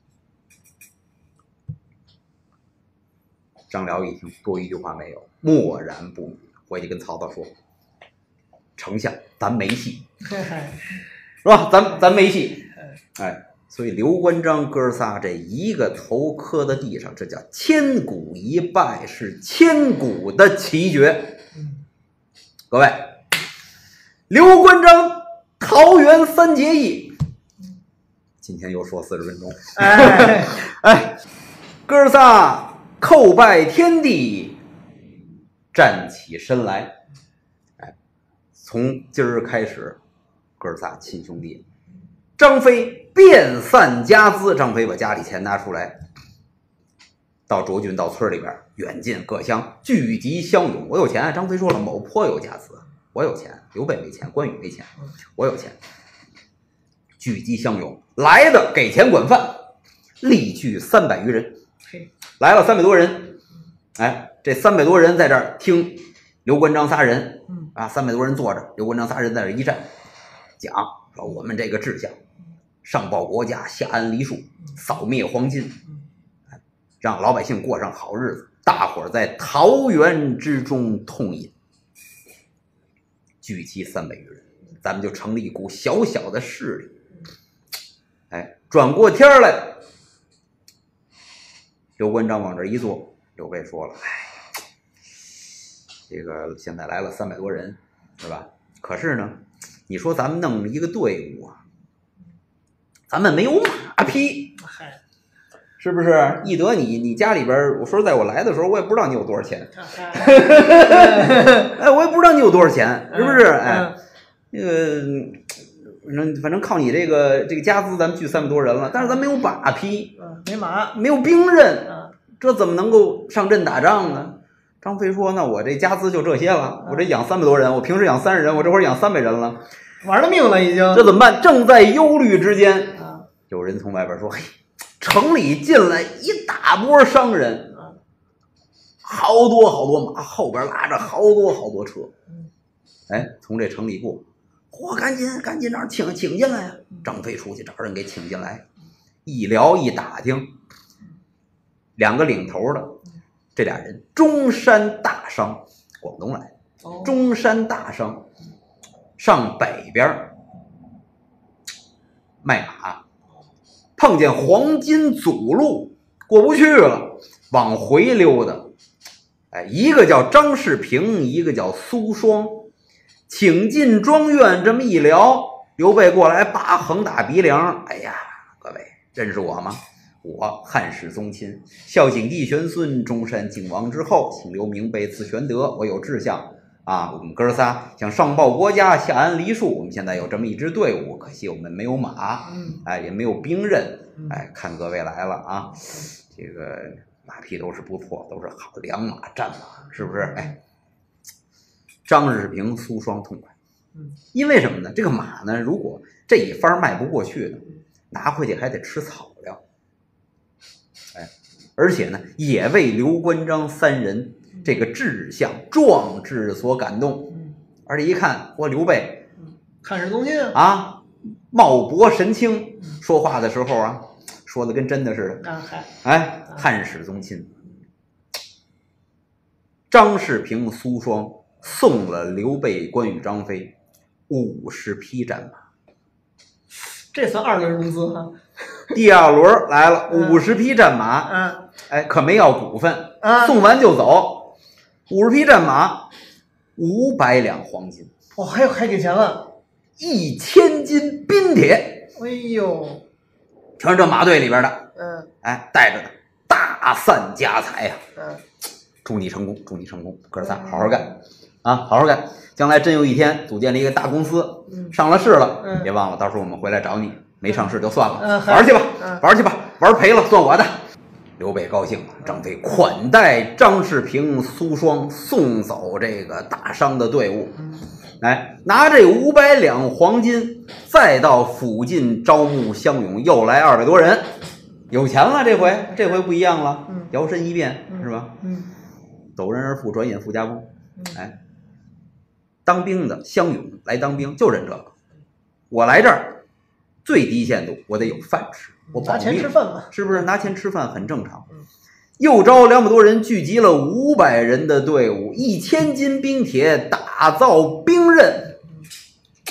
[SPEAKER 1] 张辽一听，多一句话没有，默然不语。回去跟曹操说：“丞相，咱没戏。 是吧？咱没戏。哎，所以刘关张哥仨这一个头磕在地上，这叫千古一败，是千古的奇绝。各位，刘关张桃园三结义，今天又说40分钟。哎，哥仨叩拜天地，站起身来。哎，从今儿开始，哥仨亲兄弟。张飞遍散家资，张飞把家里钱拿出来，到涿郡到村里边，远近各乡聚集相拥。我有钱，张飞说了，某颇有家资，我有钱，刘备没钱，关羽没钱，我有钱。聚集相拥，来的给钱管饭，力聚300余人，来了300多人。哎，这300多人在这儿听刘关张仨人啊，300多人坐着，刘关张仨人在这一站，讲说我们这个志向。上报国家，下安黎庶，扫灭黄巾，让老百姓过上好日子。大伙儿在桃园之中痛饮，聚集300余人，咱们就成立一股小小的势力。哎，转过天来，刘关张往这一坐，刘备说了：“哎，这个现在来了300多人，是吧？可是呢，你说咱们弄一个队伍啊。”咱们没有马匹，是不是？一得你家里边，我说在我来的时候，我也不知道你有多少钱，哎，我也不知道你有多少钱，是不是？哎，那个，反正靠你这个家资，咱们聚300多人了，但是咱没有马匹，
[SPEAKER 2] 没马，
[SPEAKER 1] 没有兵刃，这怎么能够上阵打仗呢？张飞说：“那我这家资就这些了，我这养300多人，我平时养30人，我这会儿养300人了。”
[SPEAKER 2] 玩了命了，已经，
[SPEAKER 1] 这怎么办？正在忧虑之间，有人从外边说：“嘿，城里进来一大波商人，好多马，后边拉着好多车。哎，从这城里过，嚯，赶紧让请进来呀！”张飞出去找人给请进来，一聊一打听，2个领头的这俩人，中山大商，广东来的，中山大商。上北边卖马，碰见黄金阻路过不去了，往回溜达。哎，一个叫张世平，一个叫苏双，请进庄院。这么一聊，刘备过来拔横打鼻梁。哎呀，各位认识我吗？我汉室宗亲，孝景帝玄孙，中山靖王之后，请留名备赐玄德。我有志向。我们哥仨想上报国家，下安黎庶。我们现在有这么一支队伍，可惜我们没有马，哎，也没有兵刃，哎，看各位来了啊，这个马匹都是不错，都是好良马战马，是不是？哎，张世平、苏双痛快，因为什么呢？这个马呢，如果这一番卖不过去呢，拿回去还得吃草料，哎，而且呢，也为刘关张3人。这个志向壮志所感动，而且一看，我刘备
[SPEAKER 2] 汉室宗亲
[SPEAKER 1] 啊，貌博神清，说话的时候啊，说的跟真的似的。哎，汉室宗亲。张世平、苏双送了刘备、关羽、张飞50匹战马，
[SPEAKER 2] 这算2轮融资哈。
[SPEAKER 1] 第2轮来了50匹战马，哎，可没要股份，送完就走。50匹战马，500两黄金，
[SPEAKER 2] 还给钱了
[SPEAKER 1] ，1000斤冰铁，
[SPEAKER 2] 哎呦，
[SPEAKER 1] 全是这马队里边的，哎，带着的大散家财呀，祝你成功，祝你成功，哥仨好好干啊，好好干，将来真有一天组建了一个大公司，上了市了，别忘了，到时候我们回来找你，没上市就算了，玩去吧，玩去吧，玩赔了算我的。刘备高兴了，张飞款待张世平、苏双，送走这个大商的队伍，哎，拿这500两黄金，再到附近招募乡勇，又来200多人，有钱了，这回不一样了，摇身一变，是吧？陡然而富，转眼富家翁，哎，当兵的乡勇来当兵就认这个，我来这儿最低限度我得有饭吃。我
[SPEAKER 2] 拿钱吃饭嘛，
[SPEAKER 1] 是不是？拿钱吃饭很正常。又招200多人，聚集了500人的队伍，1000斤冰铁，打造兵刃。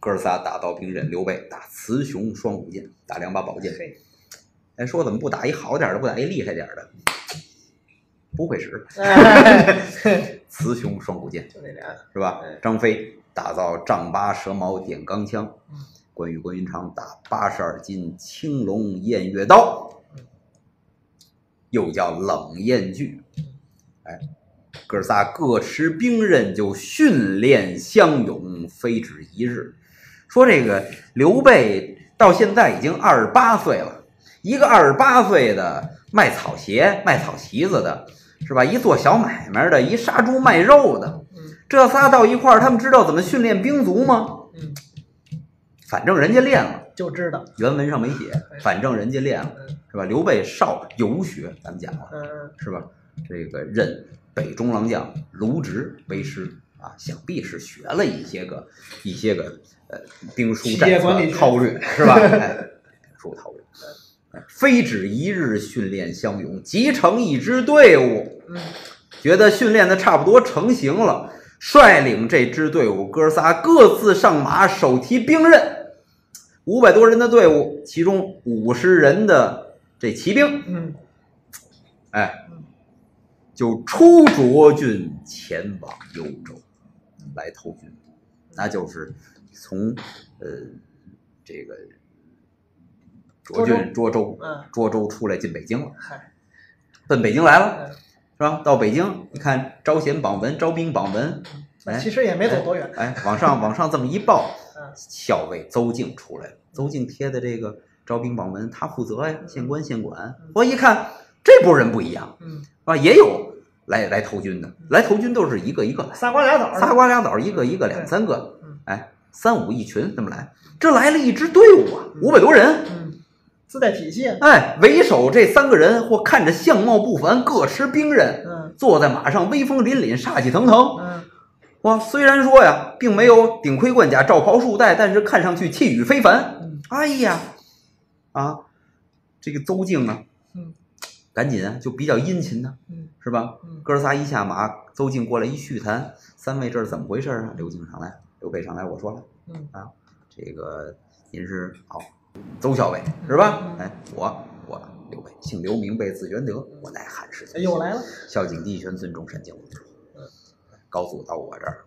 [SPEAKER 1] 哥仨打刀兵刃，刘备打雌雄双虎剑，打2把宝剑。哎，说怎么不打一好点的，不打一厉害点的？不会使。雌雄双虎剑，
[SPEAKER 2] 就这俩，
[SPEAKER 1] 是吧？张飞打造丈八蛇矛点钢枪，关羽关云长打82斤青龙偃月刀，又叫冷艳锯。哎，哥仨各持兵刃，就训练相勇，非止一日。说这个刘备到现在已经28岁了，一个28岁的卖草鞋、卖草席子的，是吧？一做小买卖的，一杀猪卖肉的，这仨到一块儿，他们知道怎么训练兵卒吗？反正人家练了，
[SPEAKER 2] 就知道
[SPEAKER 1] 原文上没写，反正人家练了，是吧？刘备少游学，咱们讲了，是吧？这个任北中郎将卢植为师啊，想必是学了一些个兵书战策韬略，是吧？哎，兵书韬略。非止一日训练相勇，集成一支队伍。觉得训练的差不多成型了，率领这支队伍，哥仨各自上马，手提兵刃，500多人的队伍，其中50人的这骑兵，哎，就出涿郡前往幽州来投军，那就是从这个涿郡涿州出来进北京了，奔北京来了，是吧？到北京一看招贤榜文、招兵榜文，哎，
[SPEAKER 2] 其实也没走多远，
[SPEAKER 1] 哎，往上这么一报，校尉邹靖出来了，邹靖贴的这个招兵榜文，他负责呀，县官县管。我一看这波人不一样，啊，也有来投军的，来投军都是一个一个来，
[SPEAKER 2] 仨瓜俩枣，
[SPEAKER 1] 仨瓜俩枣，一个一个2、3个，哎，3、5一群这么来。这来了一支队伍啊，500多人，
[SPEAKER 2] 自带体系。
[SPEAKER 1] 哎，为首这3个人或看着相貌不凡，各持兵刃，坐在马上威风凛凛，杀气腾腾。哇，虽然说呀，并没有顶盔贯甲、罩袍束带，但是看上去气宇非凡。哎呀，啊，这个邹靖啊，赶紧啊，就比较殷勤的，是吧？哥仨一下马，邹靖过来一叙谈，3位这是怎么回事啊？刘备上来，我说了，啊，这个您是邹校尉是吧？哎，我刘备，姓刘，名备，字玄德，我乃汉室。
[SPEAKER 2] 又来了，
[SPEAKER 1] 孝景帝玄孙中山靖王之后，高祖到我这儿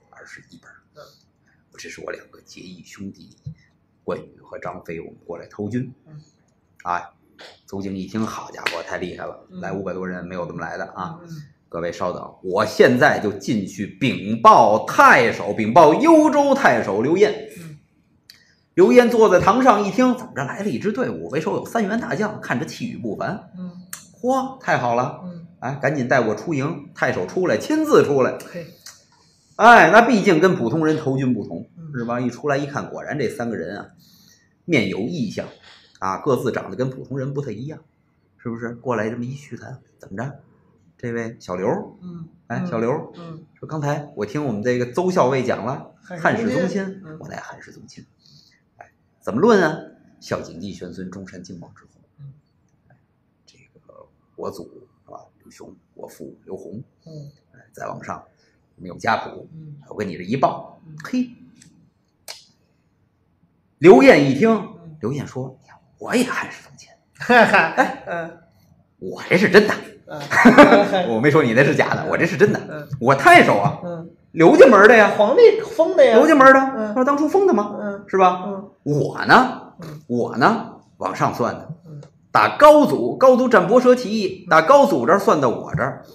[SPEAKER 1] 21本，这是我2个结义兄弟关羽和张飞，我们过来投军。啊，邹靖一听，好家伙，太厉害了，来500多人，没有这么来的啊！各位稍等，我现在就进去禀报幽州太守刘晏。刘晏坐在堂上一听，怎么着来了一支队伍，为首有3员大将，看着气宇不凡。嚯，太好了！哎，赶紧带我出营，太守出来，亲自出来。哎，那毕竟跟普通人投军不同，是吧？一出来一看，果然这3个人啊，面有异象啊，各自长得跟普通人不太一样，是不是？过来这么一叙谈，怎么着？这位小刘，哎，小刘，说刚才我听我们这个邹校尉讲了，汉室宗亲，我乃汉室宗亲。哎，怎么论啊？孝景帝玄孙中山靖王之后，这个我祖是吧？刘雄，我父刘宏，哎，再往上没有家谱，我跟你这一报，嘿，刘晏一听，刘晏说，我也汉室宗亲，哎，我这是真的。我没说你那是假的，我这是真的。我太守啊，刘家门的呀，
[SPEAKER 2] 皇帝封的呀，
[SPEAKER 1] 刘家门的，说当初封的吗？是吧？我呢，往上算的，打高祖战博蛇起义，打高祖这儿算到我这儿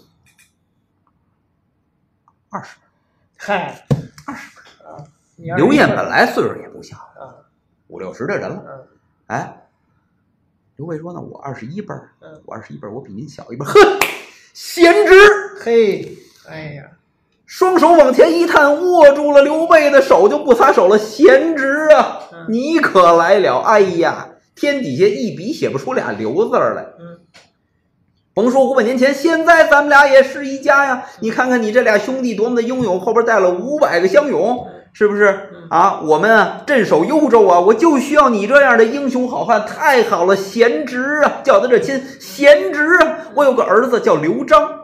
[SPEAKER 1] 20本。
[SPEAKER 2] 嗨
[SPEAKER 1] ，20本。刘晏本来岁数也不小，50、60的人了。哎。刘备说呢，我21辈，我比您小1辈。呵，贤侄，
[SPEAKER 2] 嘿，哎呀，
[SPEAKER 1] 双手往前一探，握住了刘备的手，就不撒手了。贤侄啊，你可来了！哎呀，天底下一笔写不出俩刘字来。甭说500年前，现在咱们俩也是一家呀。你看看你这俩兄弟多么的英勇，后边带了500个乡勇，是不是啊？我们啊镇守幽州啊，我就需要你这样的英雄好汉，太好了，贤侄啊，叫他这亲，贤侄啊。我有个儿子叫刘璋，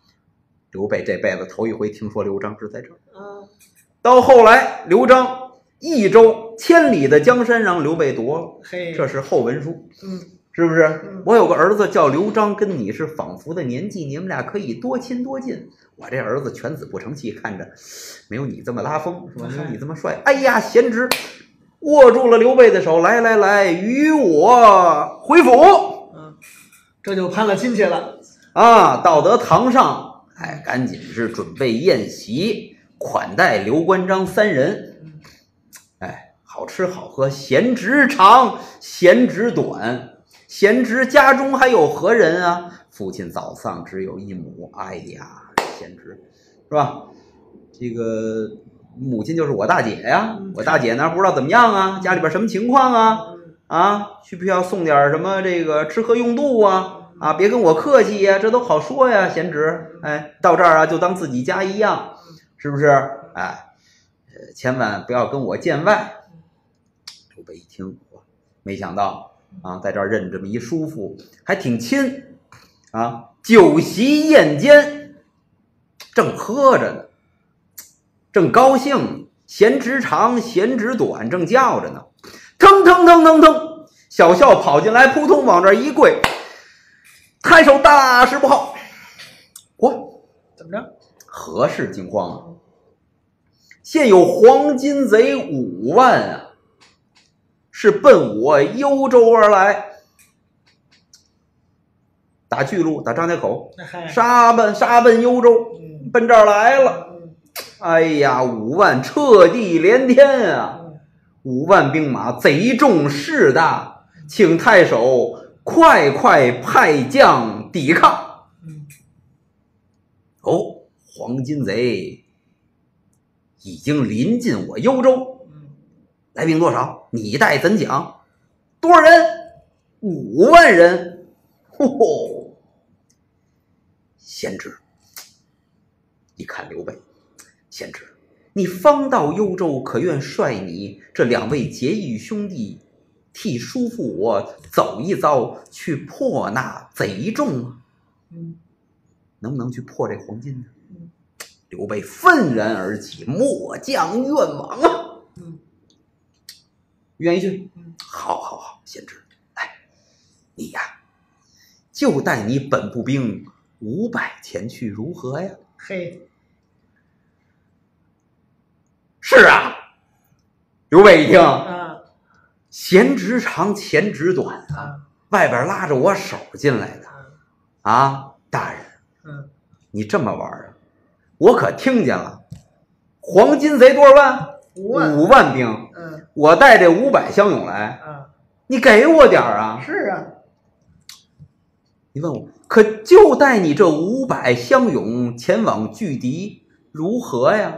[SPEAKER 1] 刘备这辈子头一回听说刘璋是在这儿。到后来，刘璋益州千里的江山让刘备夺了，
[SPEAKER 2] 嘿，
[SPEAKER 1] 这是后文书。
[SPEAKER 2] 嗯，
[SPEAKER 1] 是不是？我有个儿子叫刘璋，跟你是仿佛的年纪，你们俩可以多亲多近。我这儿子犬子不成器，看着没有你这么拉风，是吧？没有你这么帅。哎呀，贤侄握住了刘备的手，来来来，与我回府。
[SPEAKER 2] 这就攀了亲戚了
[SPEAKER 1] 啊！到得堂上，哎，赶紧是准备宴席，款待刘关张三人。哎，好吃好喝，贤侄长，贤侄短。贤侄家中还有何人啊？父亲早丧，只有一母。哎呀，贤侄是吧？这个母亲就是我大姐呀。我大姐呢，不知道怎么样啊，家里边什么情况啊？啊，需不需要送点什么这个吃喝用度啊？啊，别跟我客气呀，这都好说呀，贤侄。哎，到这儿啊，就当自己家一样，是不是？哎，千万不要跟我见外。刘备一听，没想到。啊，在这儿认这么一叔父，还挺亲啊！酒席宴间，正喝着呢，正高兴，贤侄长，贤侄短，正叫着呢。腾腾腾腾腾，小校跑进来，扑通往这一跪，太守大事不好！嚯，
[SPEAKER 2] 怎么着？
[SPEAKER 1] 何事惊慌啊？现有黄金贼5万啊！是奔我幽州而来，打巨鹿，打张家口，杀奔幽州，奔这儿来了。哎呀，5万彻地连天啊！5万兵马，贼众势大，请太守快快派将抵抗。哦，黄金贼已经临近我幽州。来兵多少？你待怎讲？多少人？5万人。吼！贤侄，一看刘备，贤侄，你方到幽州，可愿率你这2位结义兄弟，替叔父我走一遭，去破那贼众啊？能不能去破这黄金呢？刘备愤然而起，末将愿往啊！愿意去？好好好，贤侄，来，你呀，就带你本部兵500前去，如何呀？
[SPEAKER 2] 嘿，
[SPEAKER 1] 是啊。刘备一听，贤侄长，贤侄短啊，外边拉着我手进来的啊，大人，你这么玩啊？我可听见了，黄金贼多少万？5万兵。我带这500乡勇来，你给我点啊！
[SPEAKER 2] 是啊，
[SPEAKER 1] 你问我，可就带你这500乡勇前往拒敌，如何呀？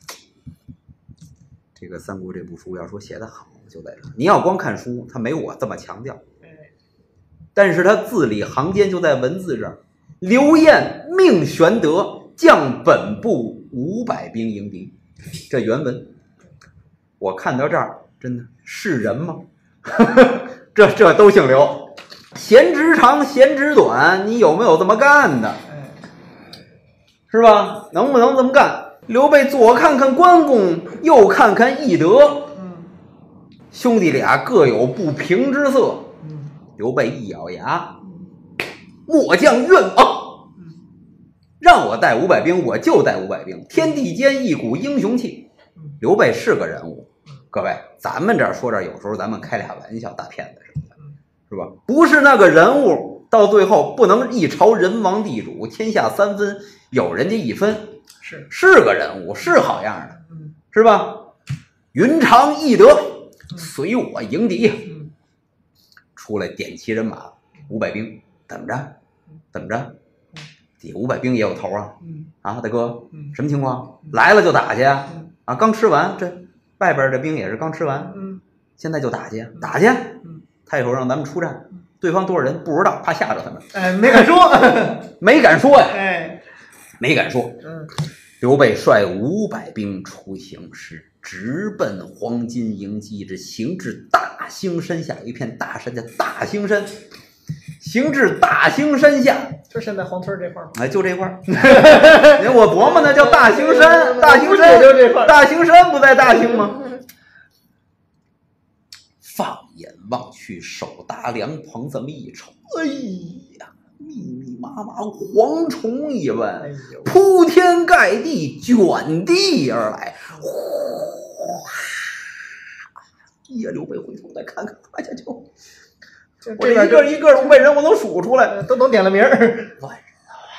[SPEAKER 1] 这个《三国》这部书要说写得好，就在这儿。你要光看书，他没我这么强调，但是他字里行间就在文字这儿。刘晏命玄德将本部500兵迎敌，这原文。我看到这儿，真的是人吗？这都姓刘，贤侄长，贤侄短，你有没有这么干的？是吧？能不能这么干？刘备左看看关公，右看看翼德，兄弟俩各有不平之色。刘备一咬牙，末将愿往，让我带500兵，我就带500兵，天地间一股英雄气。刘备是个人物。各位，咱们这儿说这有时候咱们开俩玩笑，大骗子什么的，是吧？不是那个人物，到最后不能一朝人亡地主，天下3分，有人家1分，是个人物，是好样的，是吧？云长翼德，随我迎敌，出来点齐人马，500兵，怎么着？底500兵也有头啊！啊，大哥，什么情况？来了就打去啊！啊，刚吃完这。外边的兵也是刚吃完，现在就打去，太守让咱们出战，对方多少人不知道，怕吓着他们。
[SPEAKER 2] 哎，没敢说，
[SPEAKER 1] 没敢说呀，
[SPEAKER 2] 哎，
[SPEAKER 1] 没敢说。刘备率500兵出行，是直奔黄金营基，这行至大兴山下，有一片大山叫大兴山。行至大兴山下，
[SPEAKER 2] 就现在黄村这块儿，
[SPEAKER 1] 哎，就这块儿。我琢磨呢，叫大兴山，大兴山就这块儿，大兴山不在大兴吗？ 放眼望去，手搭凉棚，这么一瞅，哎呀，密密麻麻蝗虫一般，铺天盖地卷地而来。叶刘备回头再看看，哎呀，我这一个一个的500人我能数出来，
[SPEAKER 2] 都能点了名儿。
[SPEAKER 1] 万人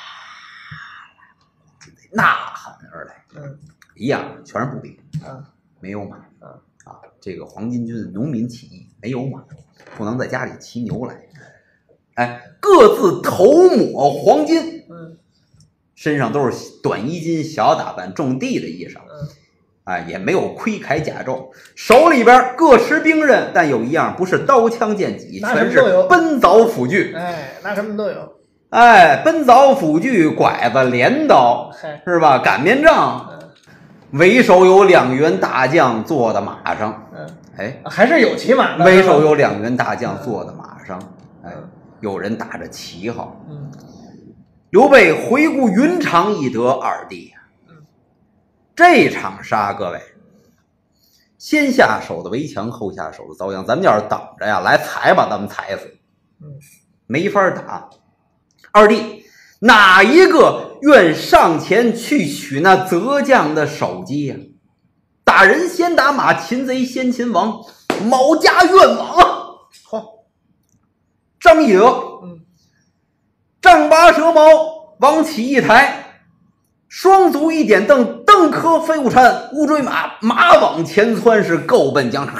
[SPEAKER 1] 呐喊而来，一样全是步兵，没有马，这个黄巾军农民起义没有马，不能在家里骑牛来，哎，各自头抹黄巾，身上都是短衣襟、小打扮、种地的衣裳，哎，也没有盔铠甲胄，手里边各持兵刃，但有一样不是刀枪剑戟，全是奔凿斧锯，
[SPEAKER 2] 哎，拿什么都有。
[SPEAKER 1] 哎，奔凿斧锯、拐子、镰刀，是吧？擀面杖，为首有2员大将坐在马上，哎，
[SPEAKER 2] 还是有骑马的。
[SPEAKER 1] 为首有2员大将坐在马上，哎，有人打着旗号。刘备回顾云长一得二弟，这场杀，各位，先下手的围墙，后下手的遭殃。咱们要是等着呀，来踩把咱们踩死，没法打。二弟，哪一个愿上前去取那贼将的首级呀？打人先打马，擒贼先擒王，毛家愿往啊！
[SPEAKER 2] 好，
[SPEAKER 1] 张翼德，丈八蛇矛，往起一抬，双足一点蹬，蹬磕飞虎山，乌骓马，马往前窜，是够奔疆场，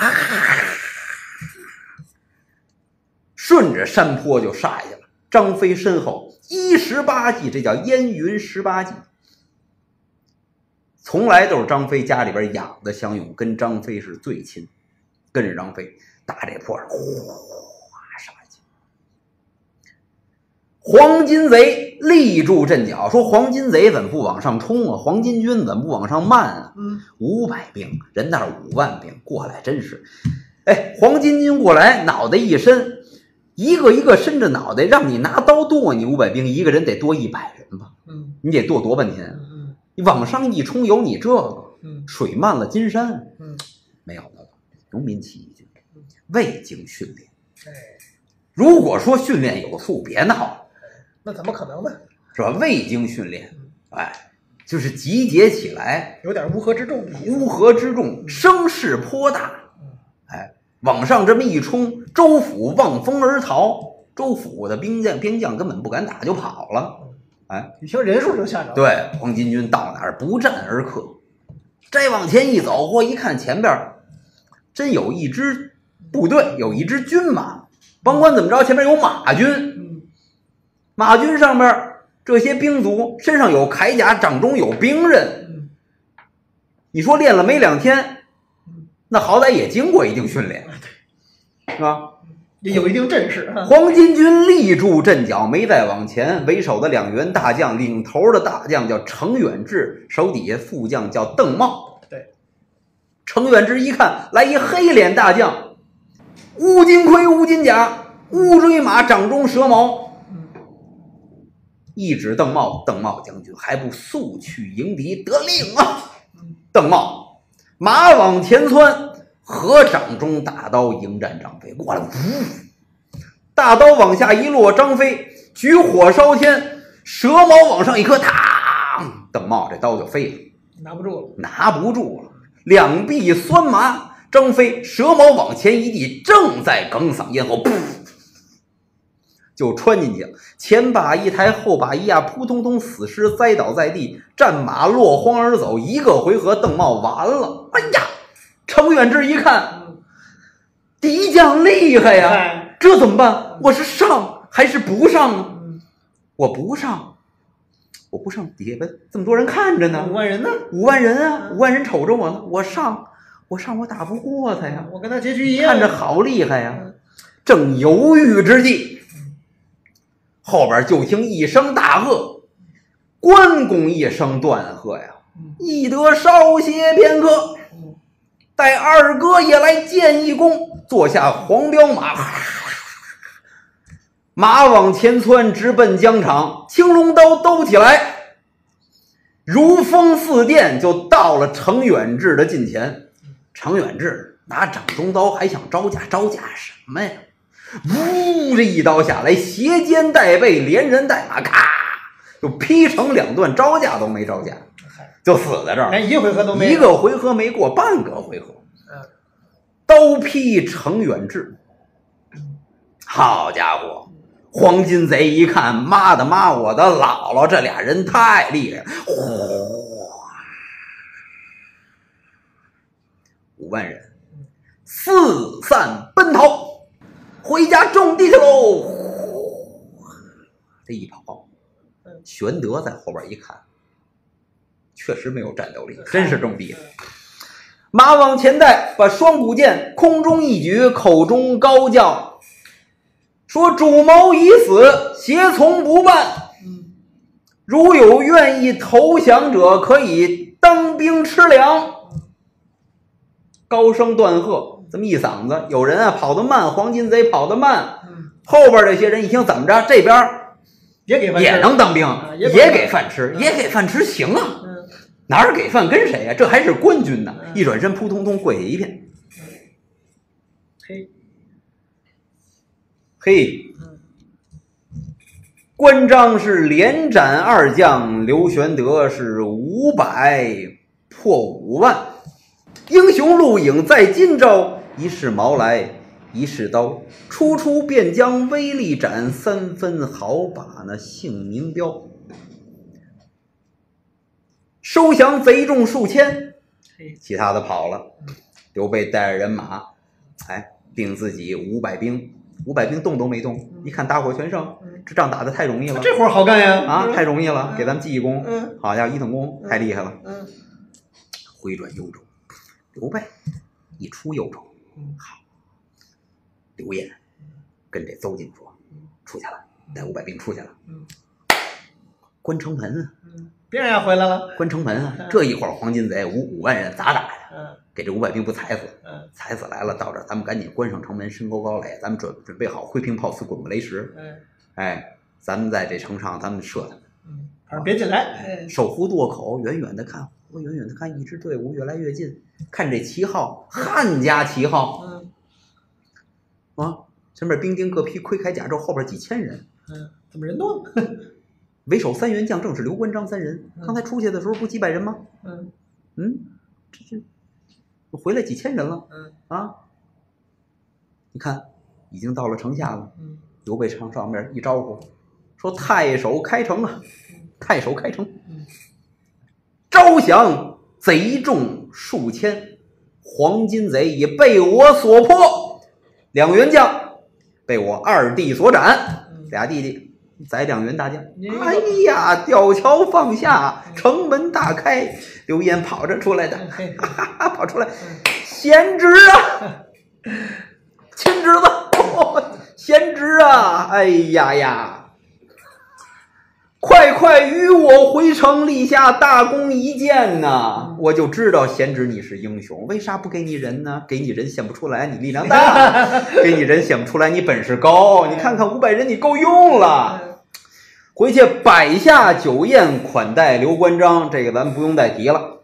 [SPEAKER 1] 顺着山坡就杀下去了。张飞身后18骑，这叫烟云18骑，从来都是张飞家里边养的相勇，跟张飞是最亲，跟着张飞打这坡上，哗杀去。黄巾贼立住阵脚，说黄巾贼怎么不往上冲啊？黄巾军怎么不往上慢啊？500兵，人那5万兵过来，真是，哎，黄巾军过来，脑袋一伸。一个一个伸着脑袋，让你拿刀剁你500兵，一个人得多100人吧？你得剁多半天？你往上一冲，有你这个？水漫了金山？没有的，农民起义军未经训练。如果说训练有素，别闹了，
[SPEAKER 2] 那怎么可能呢？
[SPEAKER 1] 是吧？未经训练，哎，就是集结起来，
[SPEAKER 2] 有点乌合之众。
[SPEAKER 1] 乌合之众，声势颇大，哎。往上这么一冲，周府望风而逃，周府的兵将根本不敢打，就跑了。哎，
[SPEAKER 2] 一听人数就吓着了。
[SPEAKER 1] 对，黄巾军到哪儿不战而克，再往前一走，嚯，一看前边真有一支部队，有一支军马，甭管怎么着，前面有马军，马军上面这些兵卒身上有铠甲，掌中有兵刃，你说练了没2天？那好歹也经过一定训练，是吧？
[SPEAKER 2] 也有一定阵势。
[SPEAKER 1] 黄巾军立住阵脚，没再往前。为首的2员大将，领头的大将叫程远志，手底下副将叫邓茂。
[SPEAKER 2] 对，
[SPEAKER 1] 程远志一看来一黑脸大将，乌金盔、乌金甲、乌骓马，掌中蛇矛。一指邓茂，邓茂将军还不速去迎敌？得令啊！邓茂马往前窜，合掌中大刀迎战张飞，过来，大刀往下一落，张飞举火烧天，蛇矛往上一磕，嘡，邓茂这刀就飞了，
[SPEAKER 2] 拿不住了，
[SPEAKER 1] 拿不住了，两臂酸麻，张飞蛇矛往前一递，正在哽嗓咽喉，噗，就穿进去了，前把一抬，后把一压，扑通通死尸栽倒在地，战马落荒而走，一个回合，邓茂完了。哎呀，程远志一看，敌将厉害呀，这怎么办？我是上还是不上呢？我不上，底下这么多人看着呢，
[SPEAKER 2] 5万人呢
[SPEAKER 1] ？5万人啊，5万人瞅着我呢，我上我打不过他呀，
[SPEAKER 2] 我跟他结局一样，
[SPEAKER 1] 看着好厉害呀。正犹豫之际，后边就听一声大喝，关公一声断喝呀，翼德稍歇片刻，待二哥也来见一功。坐下黄骠马，马往前窜，直奔疆场，青龙刀兜起来，如风似电，就到了程远志的近前。程远志拿掌中刀还想招架，招架什么呀？呜，这一刀下来，斜肩带背，连人带马，咔就劈成两段，招架都没招架，就死在这儿，
[SPEAKER 2] 连一回合都没，
[SPEAKER 1] 一个回合没过，半个回合。刀劈程远志，好家伙！黄金贼一看，妈的妈，我的姥姥，这俩人太厉害了！5万人四散奔逃，回家种地去喽！这一跑，玄德在后边一看，确实没有战斗力，真是种地。马往前带，把双股剑空中一举，口中高叫说：“主谋已死，胁从不办。如有愿意投降者，可以当兵吃粮。”高声断喝，这么一嗓子，有人啊跑得慢，黄金贼跑得慢，后边这些人一听怎么着，这边也能当兵，也给饭吃，也给饭吃，行啊。哪儿给饭跟谁呀？这还是官军呢！一转身，扑通通跪下一片。嘿，关张是连斩2将，刘玄德是500破5万。英雄录影在今朝，一是矛来一是刀，初出便将威力斩，3分好把那姓名标。收降贼众数千，其他的跑了。刘备带着人马，领自己500兵，500兵动都没动。一看大获全胜，这仗打得太容易了，
[SPEAKER 2] 这活好干呀！
[SPEAKER 1] 太容易了，给咱们记一功。好家伙，一等功太厉害了。回转幽州，刘备一出幽州，好，刘晏跟这邹靖说：“出去了，带500兵出去了。”关城门啊！
[SPEAKER 2] 别人也回来了，
[SPEAKER 1] 关城门啊！这一会儿黄金贼5万人咋打呀？给这500兵不踩死？踩死来了，到这儿咱们赶紧关上城门，深沟高垒，咱们准备好灰瓶炮刺滚木雷石。咱们在这城上咱们射他们，
[SPEAKER 2] 反正别进来。
[SPEAKER 1] 守护垛口，远远的看，一支队伍越来越近，看这旗号，汉家旗号。前面兵丁各披盔铠甲胄，后边几千人。
[SPEAKER 2] 怎么人多？
[SPEAKER 1] 为首3员将正是刘关张3人。刚才出去的时候不几百人吗？这回来几千人了。你看已经到了城下了。刘备上面一招呼，说：“太守开城啊！太守开城！招降贼众数千，黄金贼已被我所破，2员将被我2弟所斩。俩弟弟。”宰2员大将，哎呀！吊桥放下，城门大开，刘晏跑着出来的，跑出来，贤侄啊，亲侄子，贤侄啊！哎呀呀，快与我回城，立下大功一件呐！我就知道贤侄你是英雄，为啥不给你人呢？给你人显不出来，你力量大；给你人显不出来，你本事高。你看看500人，你够用了。回去摆下酒宴款待刘关张，这个咱们不用再提了。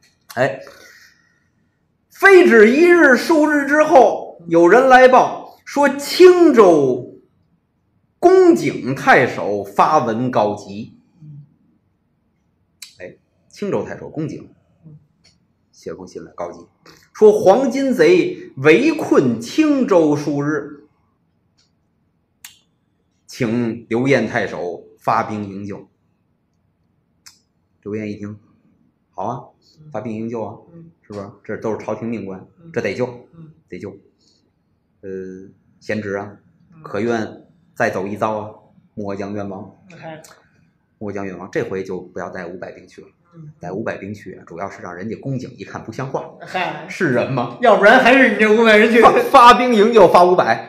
[SPEAKER 1] 非止1日数日之后，有人来报说青州公瑾太守发文告急。青州太守公瑾写封信来告急，说黄金贼围困青州数日，请刘晏太守发兵营救。刘晏一听，好啊，发兵营救啊，是不是？这都是朝廷命官，这得救，得救。贤侄啊，可愿再走一遭啊？末将愿亡。末将愿亡，这回就不要带500兵去了。带500兵去啊，主要是让人家公瑾一看不像话，是人吗？
[SPEAKER 2] 要不然还是你这500人去
[SPEAKER 1] 发兵营救，发500。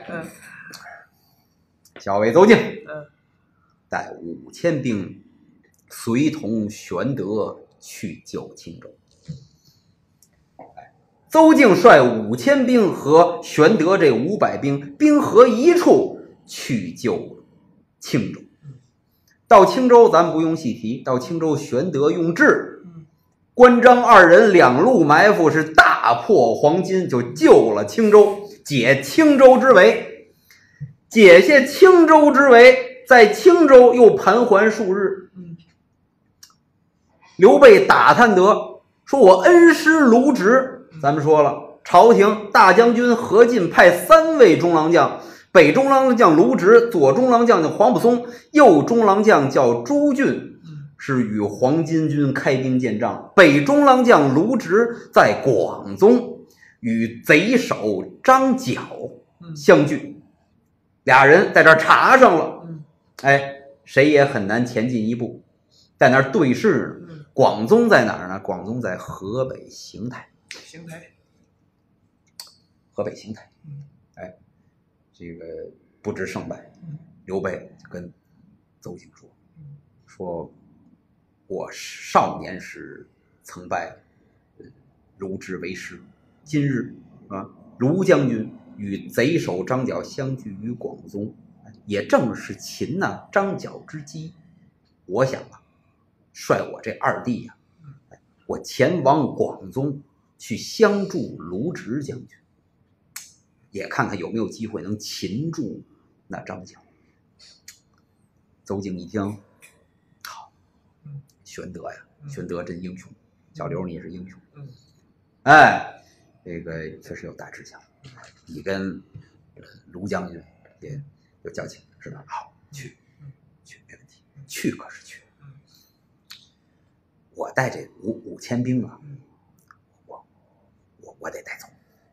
[SPEAKER 1] 校尉邹靖带5000兵随同玄德去救青州。邹靖率5000兵和玄德这500兵兵合一处去救青州。到青州咱们不用细提，到青州玄德用智关张二人两路埋伏，是大破黄巾，就救了青州，解青州之围。解下青州之围，在青州又盘桓数日。刘备打探得说，我恩师卢植，咱们说了，朝廷大将军何进派3位中郎将，北中郎将卢植，左中郎将叫黄埔松，右中郎将叫朱俊，是与黄巾军开兵见仗。北中郎将卢植在广宗与贼首张角相聚，俩人在这儿查上了，谁也很难前进一步，在那儿对视呢。广宗在哪儿呢？广宗在河北邢台。河北邢台。这个不知胜败。刘备跟邹靖说我少年时曾拜卢植为师，今日卢将军与贼首张角相聚于广宗，也正是擒张角之机。我想率我这二弟我前往广宗去相助卢植将军，也看看有没有机会能擒住那张角。邹靖一听，好，玄德呀，玄德真英雄，小刘你也是英雄，这个确实有大志向，你跟卢将军也有交情是吧？好，去没问题，去可是去。我带这5000兵我得带走，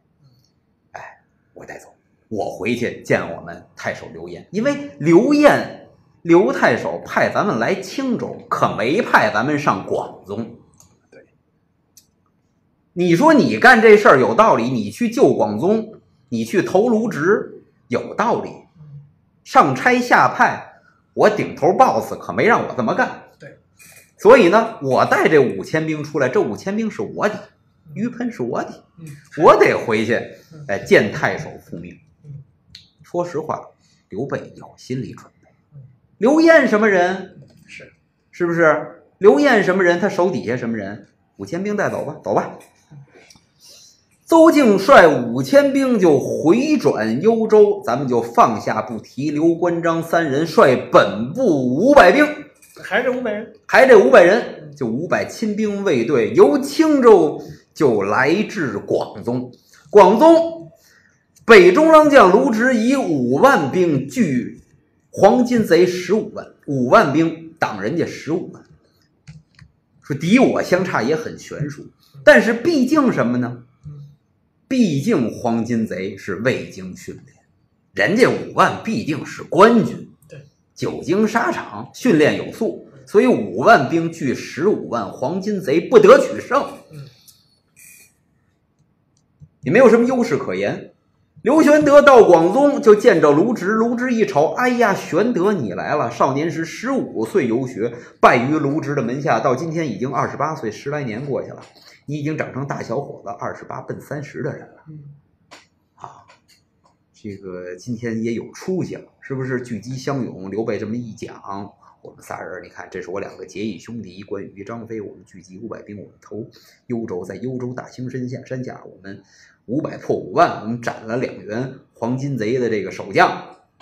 [SPEAKER 1] 我带走，我回去见我们太守刘晏，因为刘太守派咱们来青州，可没派咱们上广宗。对，你说你干这事儿有道理，你去救广宗，你去投卢植有道理，上差下派，我顶头 boss 可没让我这么干。所以呢，我带这5000兵出来，这5000兵是我的，于喷是我的，我得回去见太守复命。说实话，刘备有心理准备。刘晏什么人？是不是？刘晏什么人？他手底下什么人？5000兵带走吧，走吧。邹靖率5000兵就回转幽州，咱们就放下不提。刘关张3人率本部500兵。
[SPEAKER 2] 还是这500人，
[SPEAKER 1] 还这500人，就500亲兵卫队，由青州就来至广宗。广宗北中郎将卢植以5万兵拒黄巾贼15万，5万兵挡人家15万，说敌我相差也很悬殊，但是毕竟什么呢？毕竟黄巾贼是未经训练，人家5万必定是官军。久经沙场，训练有素，所以5万兵拒15万黄巾贼，不得取胜，也没有什么优势可言。刘玄德到广宗就见着卢植，卢植一瞅，哎呀，玄德你来了！少年时15岁游学，拜于卢植的门下，到今天已经28岁，10来年过去了，你已经长成大小伙子，28奔30的人了。这个今天也有出息了，是不是？聚集相拥，刘备这么一讲，我们仨人，你看，这是我2个结义兄弟，关羽、张飞，我们聚集500兵，我们投幽州，在幽州大兴山下，我们500破5万，我们斩了2员黄巾贼的这个守将，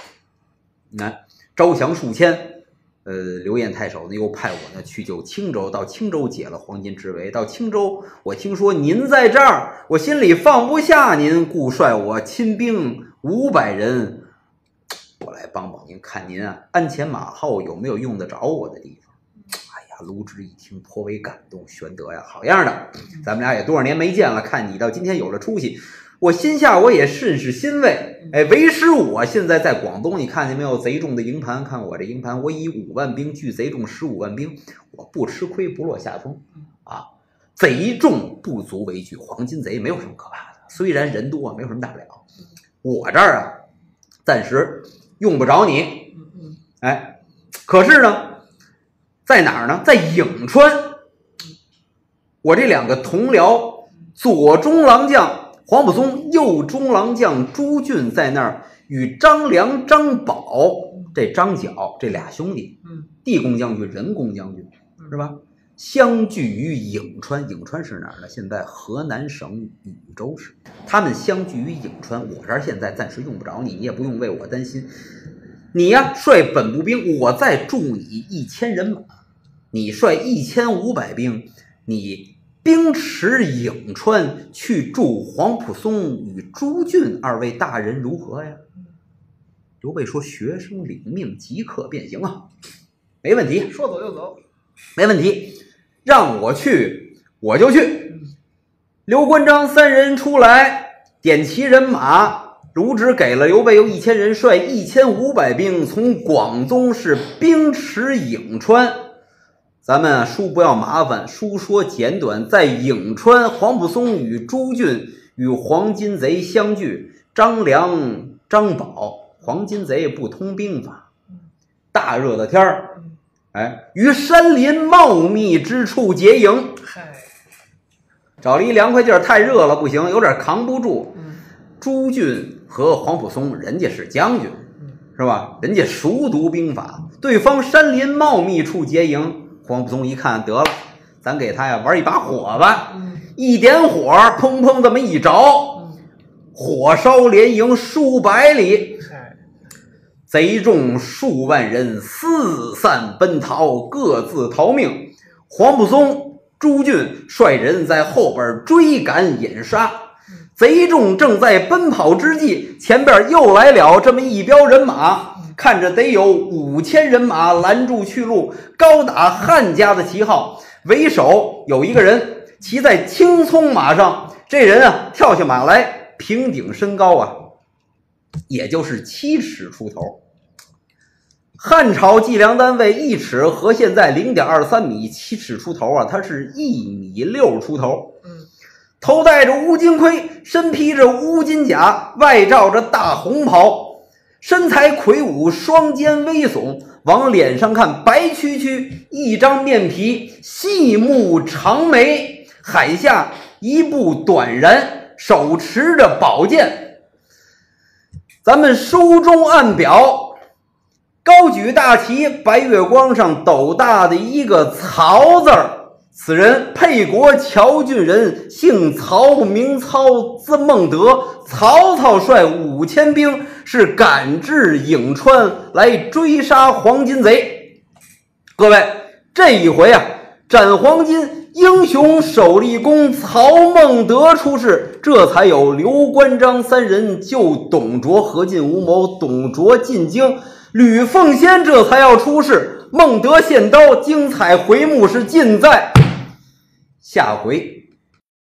[SPEAKER 1] 招降数千。刘晏太守呢又派我呢去救青州，到青州解了黄巾之围。到青州，我听说您在这儿，我心里放不下您，故率我亲兵500人，我来帮帮您，看您鞍前马后有没有用得着我的地方。哎呀，卢植一听颇为感动，玄德呀，好样的，咱们俩也多少年没见了，看你到今天有了出息，我心下我也甚是欣慰。为师我现在在广东，你看见没有？贼众的营盘，看我这营盘，我以5万兵拒贼众15万兵，我不吃亏，不落下风啊！贼众不足为惧，黄巾贼没有什么可怕的，虽然人多，没有什么大不了。我这儿暂时用不着你，可是呢，在哪儿呢？在颍川，我这2个同僚，左中郎将黄埔松，右中郎将朱俊在那儿与张良、张宝这张角这俩兄弟，地公将军、人公将军是吧？ 相聚于颍川。颍川是哪儿呢？现在河南省禹州市。他们相聚于颍川。我这儿现在暂时用不着你，你也不用为我担心。你呀，率本部兵，我再助你1000人马；你率1500兵，你兵持颍川，去助黄埔松与朱俊2位大人，如何呀？刘备说：“学生领命，即刻便行啊，没问题。
[SPEAKER 2] 说走就走，
[SPEAKER 1] 没问题，让我去我就去。”刘关张3人出来，点齐人马。卢植给了刘备有1000人，率1500兵从广宗是兵持颍川。咱们书不要麻烦，书说简短。在颍川，黄埔松与朱俊与黄巾贼相聚。张良、张宝，黄巾贼不通兵法，大热的天儿，于山林茂密之处结营。找了一凉快劲儿，太热了不行，有点扛不住。朱俊和黄埔松人家是将军，是吧？人家熟读兵法，对方山林茂密处结营。黄埔松一看，得了，咱给他呀玩一把火吧。一点火，砰砰这么一着，火烧连营数百里，贼众数万人四散奔逃，各自逃命。黄埔松、朱俊率人在后边追赶掩杀。贼众正在奔跑之际，前边又来了这么一彪人马，看着得有5000人马拦住去路，高打汉家的旗号。为首有一个人骑在青葱马上，这人啊跳下马来，平顶身高啊，也就是7尺出头。汉朝计量单位1尺和现在0.23米，7尺出头啊，它是1.6米出头。头戴着乌金盔，身披着乌金甲，外罩着大红袍，身材魁梧，双肩微耸，往脸上看白黢黢，一张面皮，细目长眉，海下一步短髯，手持着宝剑。咱们书中暗表，高举大旗，白月光上斗大的一个曹字儿。此人沛国谯郡人，姓曹，名操，字孟德。曹操率5000兵是赶至颍川来追杀黄巾贼。各位，这一回啊，斩黄巾英雄首立功曹孟德出世，这才有刘关张3人救董卓，何进无谋，董卓进京，吕奉先这才要出世，孟德献刀。精彩回目是尽在下回。